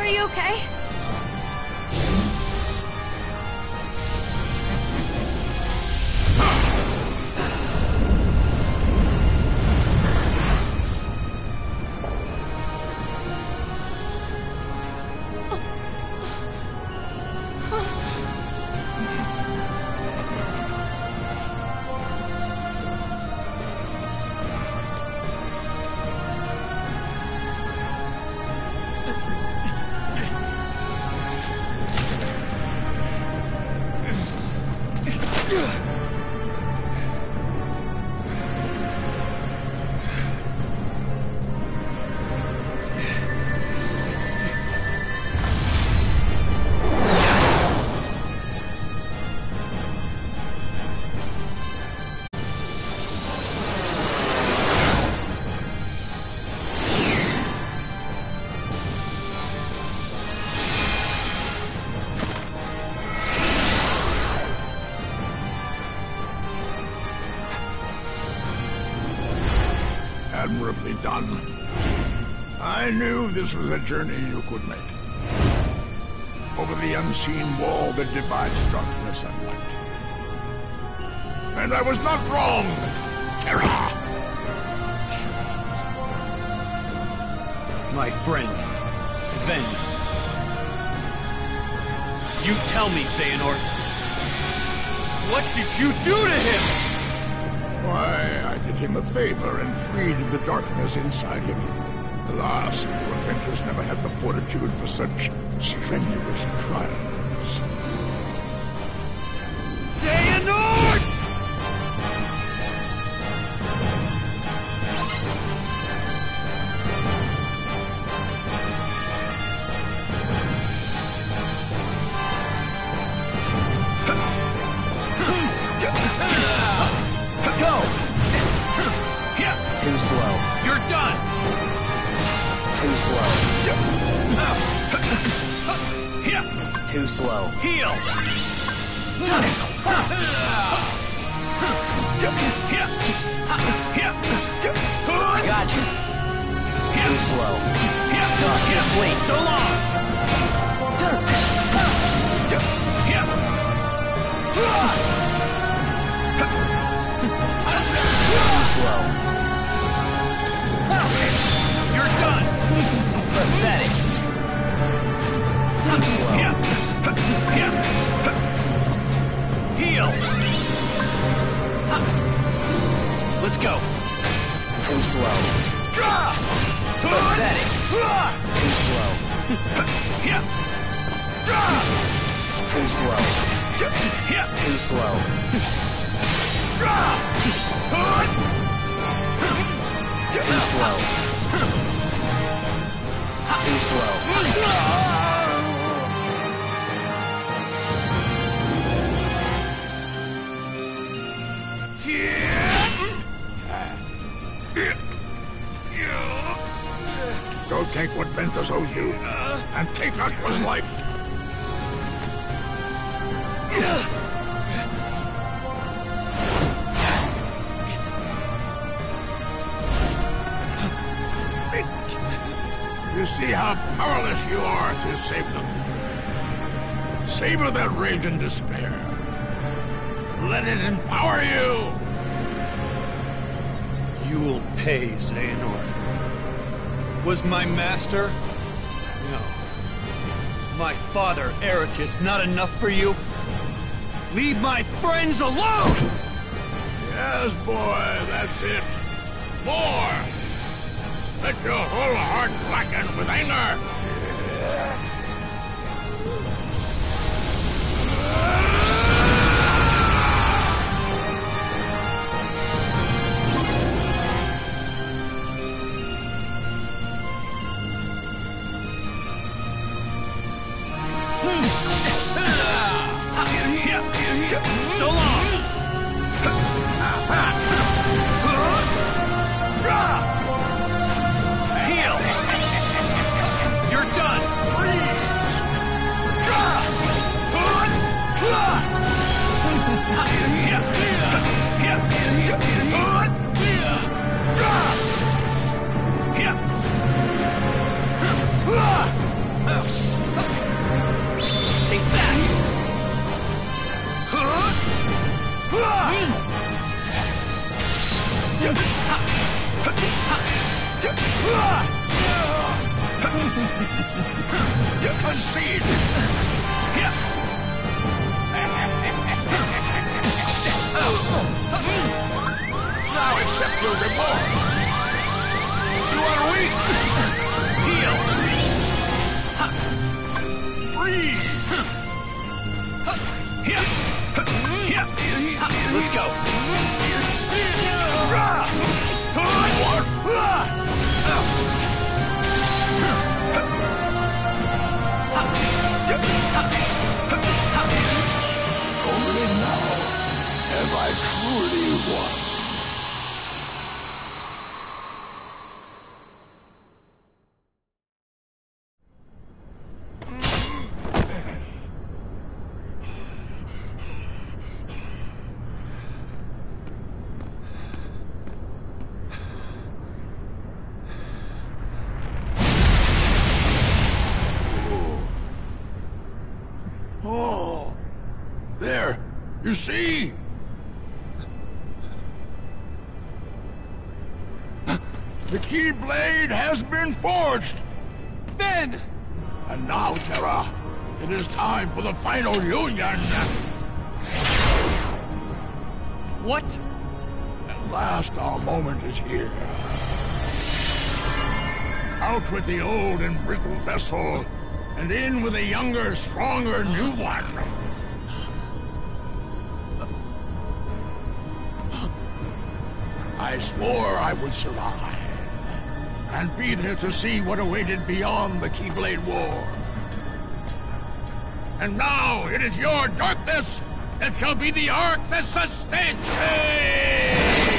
S8: Are you okay?
S2: Admirably done. I knew this was a journey you could make. Over the unseen wall that divides darkness and light. And I was not wrong, Terra!
S1: My friend, Ven. You tell me, Xehanort. What did you do to him?
S2: Why, I did him a favor and freed the darkness inside him. Alas, poor Ventress never had the fortitude for such strenuous trials.
S1: Xehanort!
S4: Go! Too slow.
S1: You're done!
S4: Too slow. Too slow.
S1: Heal!
S4: Got you. Too slow.
S1: Wait, so long!
S4: Too slow.
S1: You're done!
S4: Pathetic. Too slow.
S1: Heal! Let's go!
S4: Too slow. Pathetic. Too slow. Too slow. Too slow. Too slow. Too slow.
S2: Go take what Ventus owes you, and take Aqua's life. You see how powerless you are to save them. Savor that rage and despair. Let it empower you!
S1: You'll pay, Xehanort. Was my master? No. My father, Ericus, not enough for you? Leave my friends alone!
S2: Yes, boy, that's it. More! Let your whole heart blacken with anger!
S1: So long! Heal! You're done!
S2: and seen. Now accept your reward. You are weak. Heal. Freeze.
S1: Let's go.
S2: Only now have I truly won. Oh, there, you see? The Keyblade has been forged!
S1: Ben!
S2: And now, Terra, it is time for the final union!
S1: What?
S2: At last our moment is here. Out with the old and brittle vessel, and in with a younger, stronger new one. I swore I would survive, and be there to see what awaited beyond the Keyblade War. And now it is your darkness that shall be the arc that sustains me!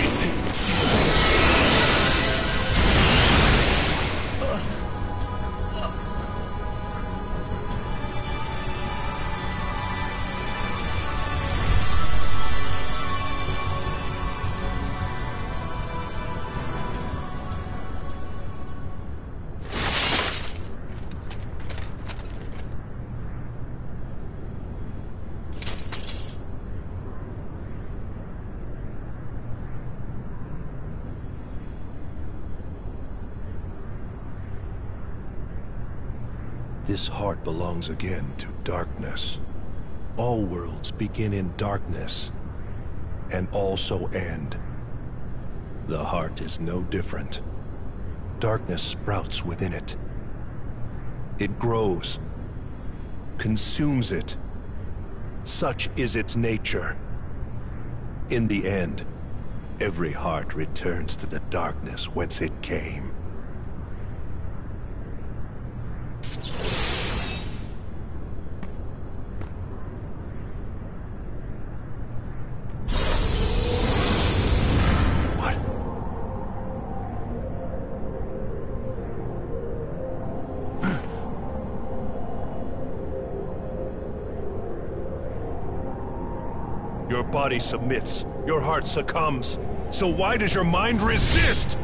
S9: This heart belongs again to darkness. All worlds begin in darkness, and also end. The heart is no different. Darkness sprouts within it. It grows, consumes it. Such is its nature. In the end, every heart returns to the darkness whence it came. Your body submits, your heart succumbs. So why does your mind resist?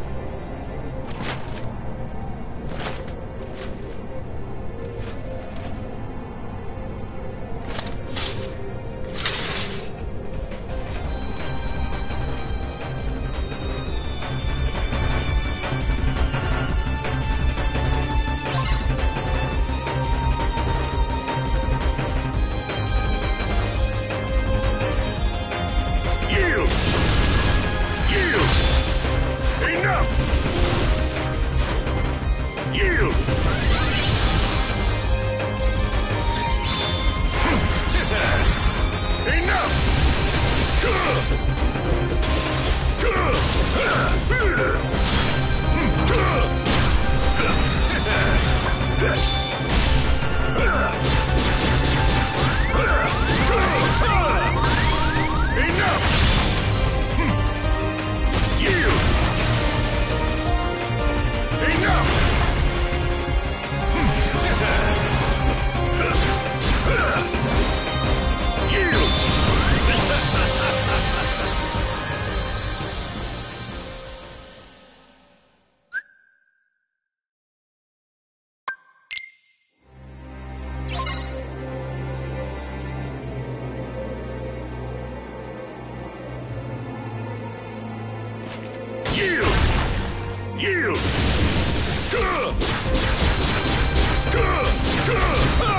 S9: Yield! Yield! Gah! Gah! Gah!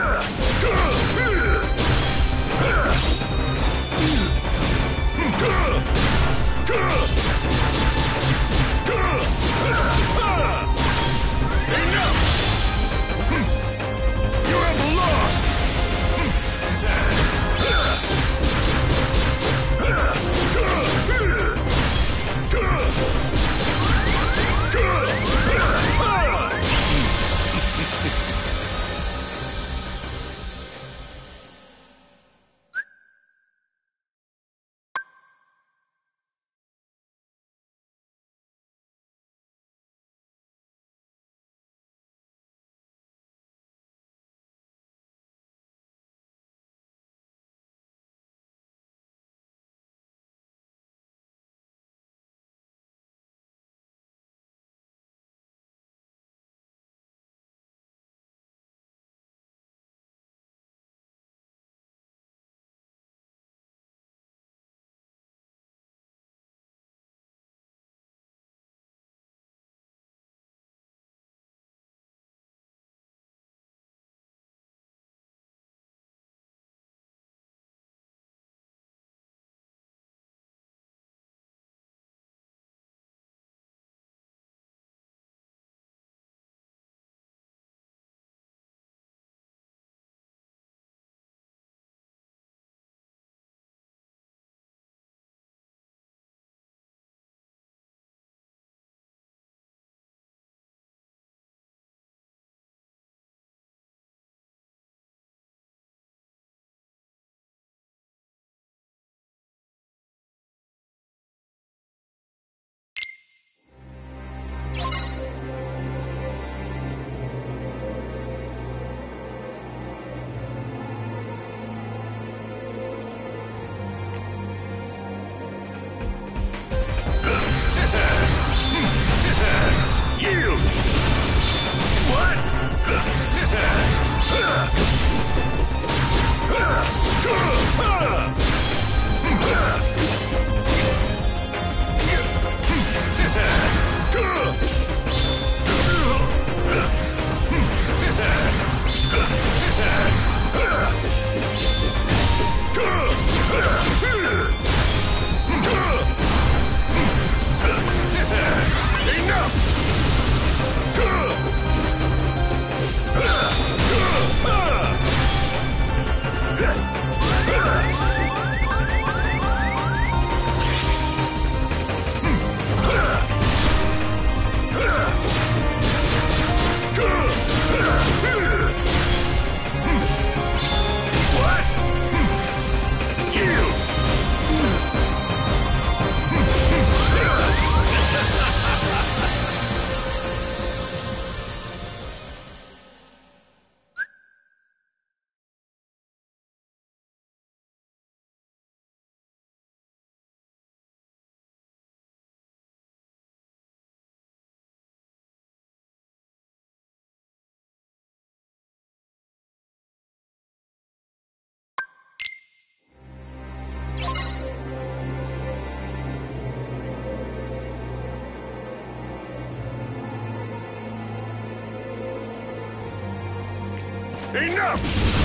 S2: Enough!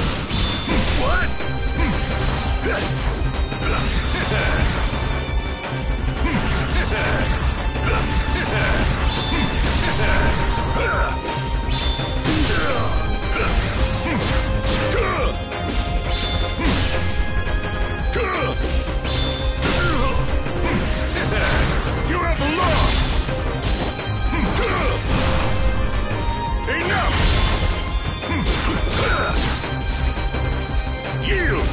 S2: What? You have lost! Enough! Yield!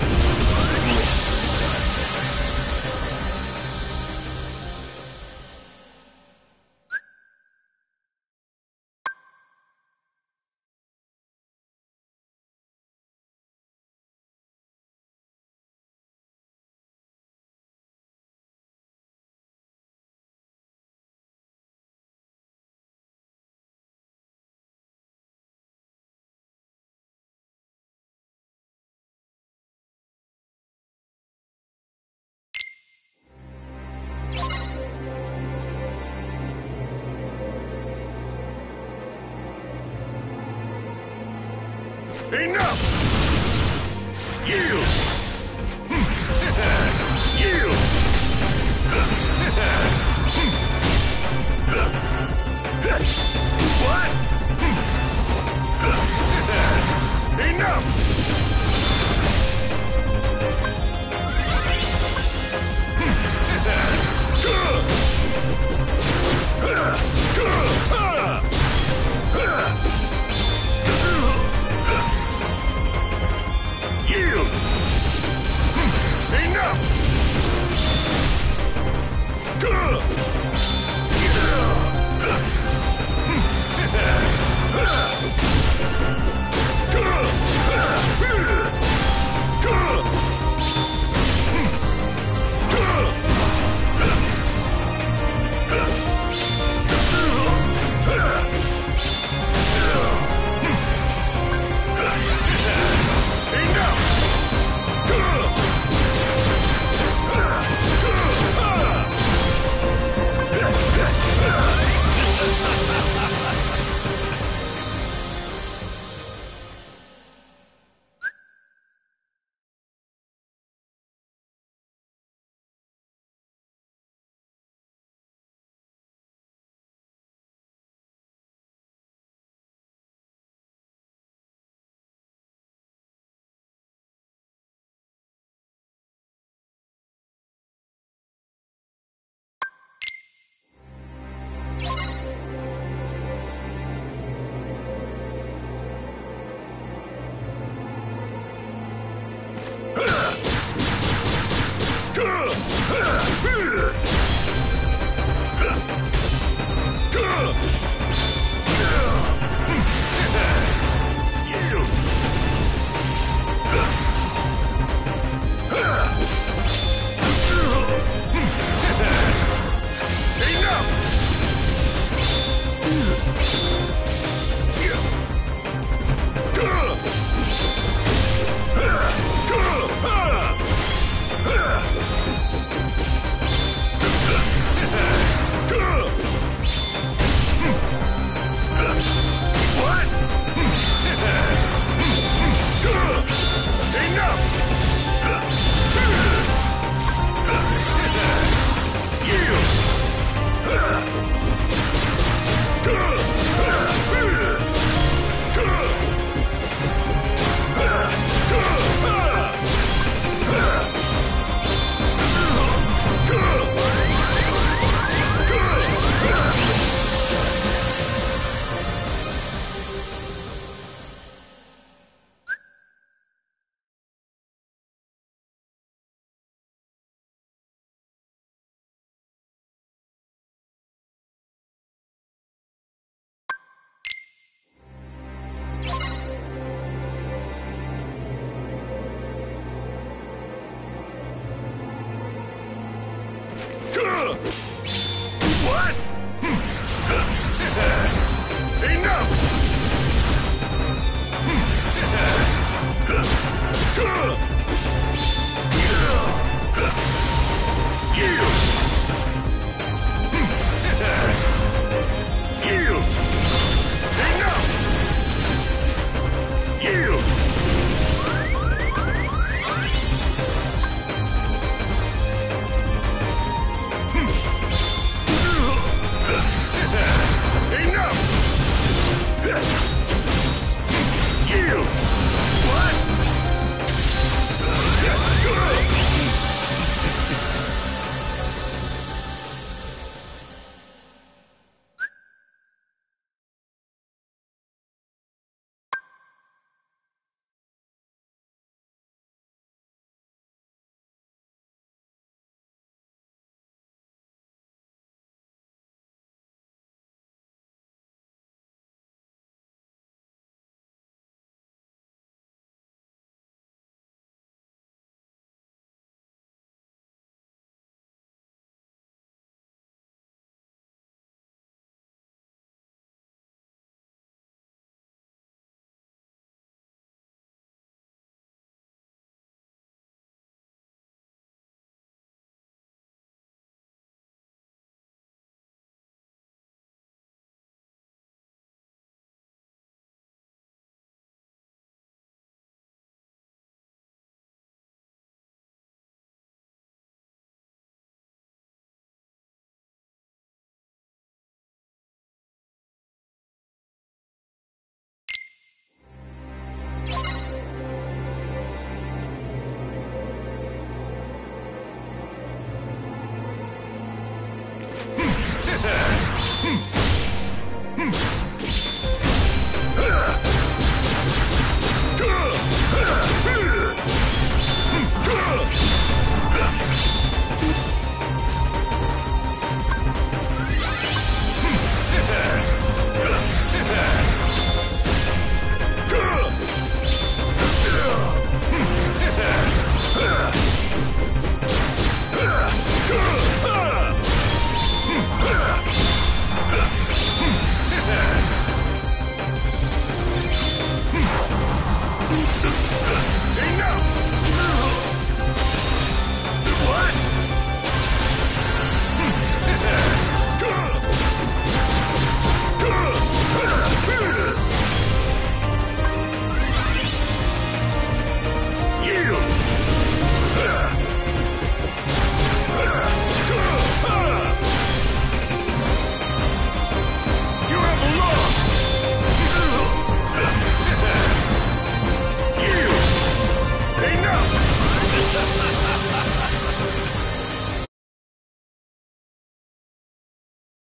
S2: Enough! Yield! Yield! What? Enough! Yield! Enough! Ugh!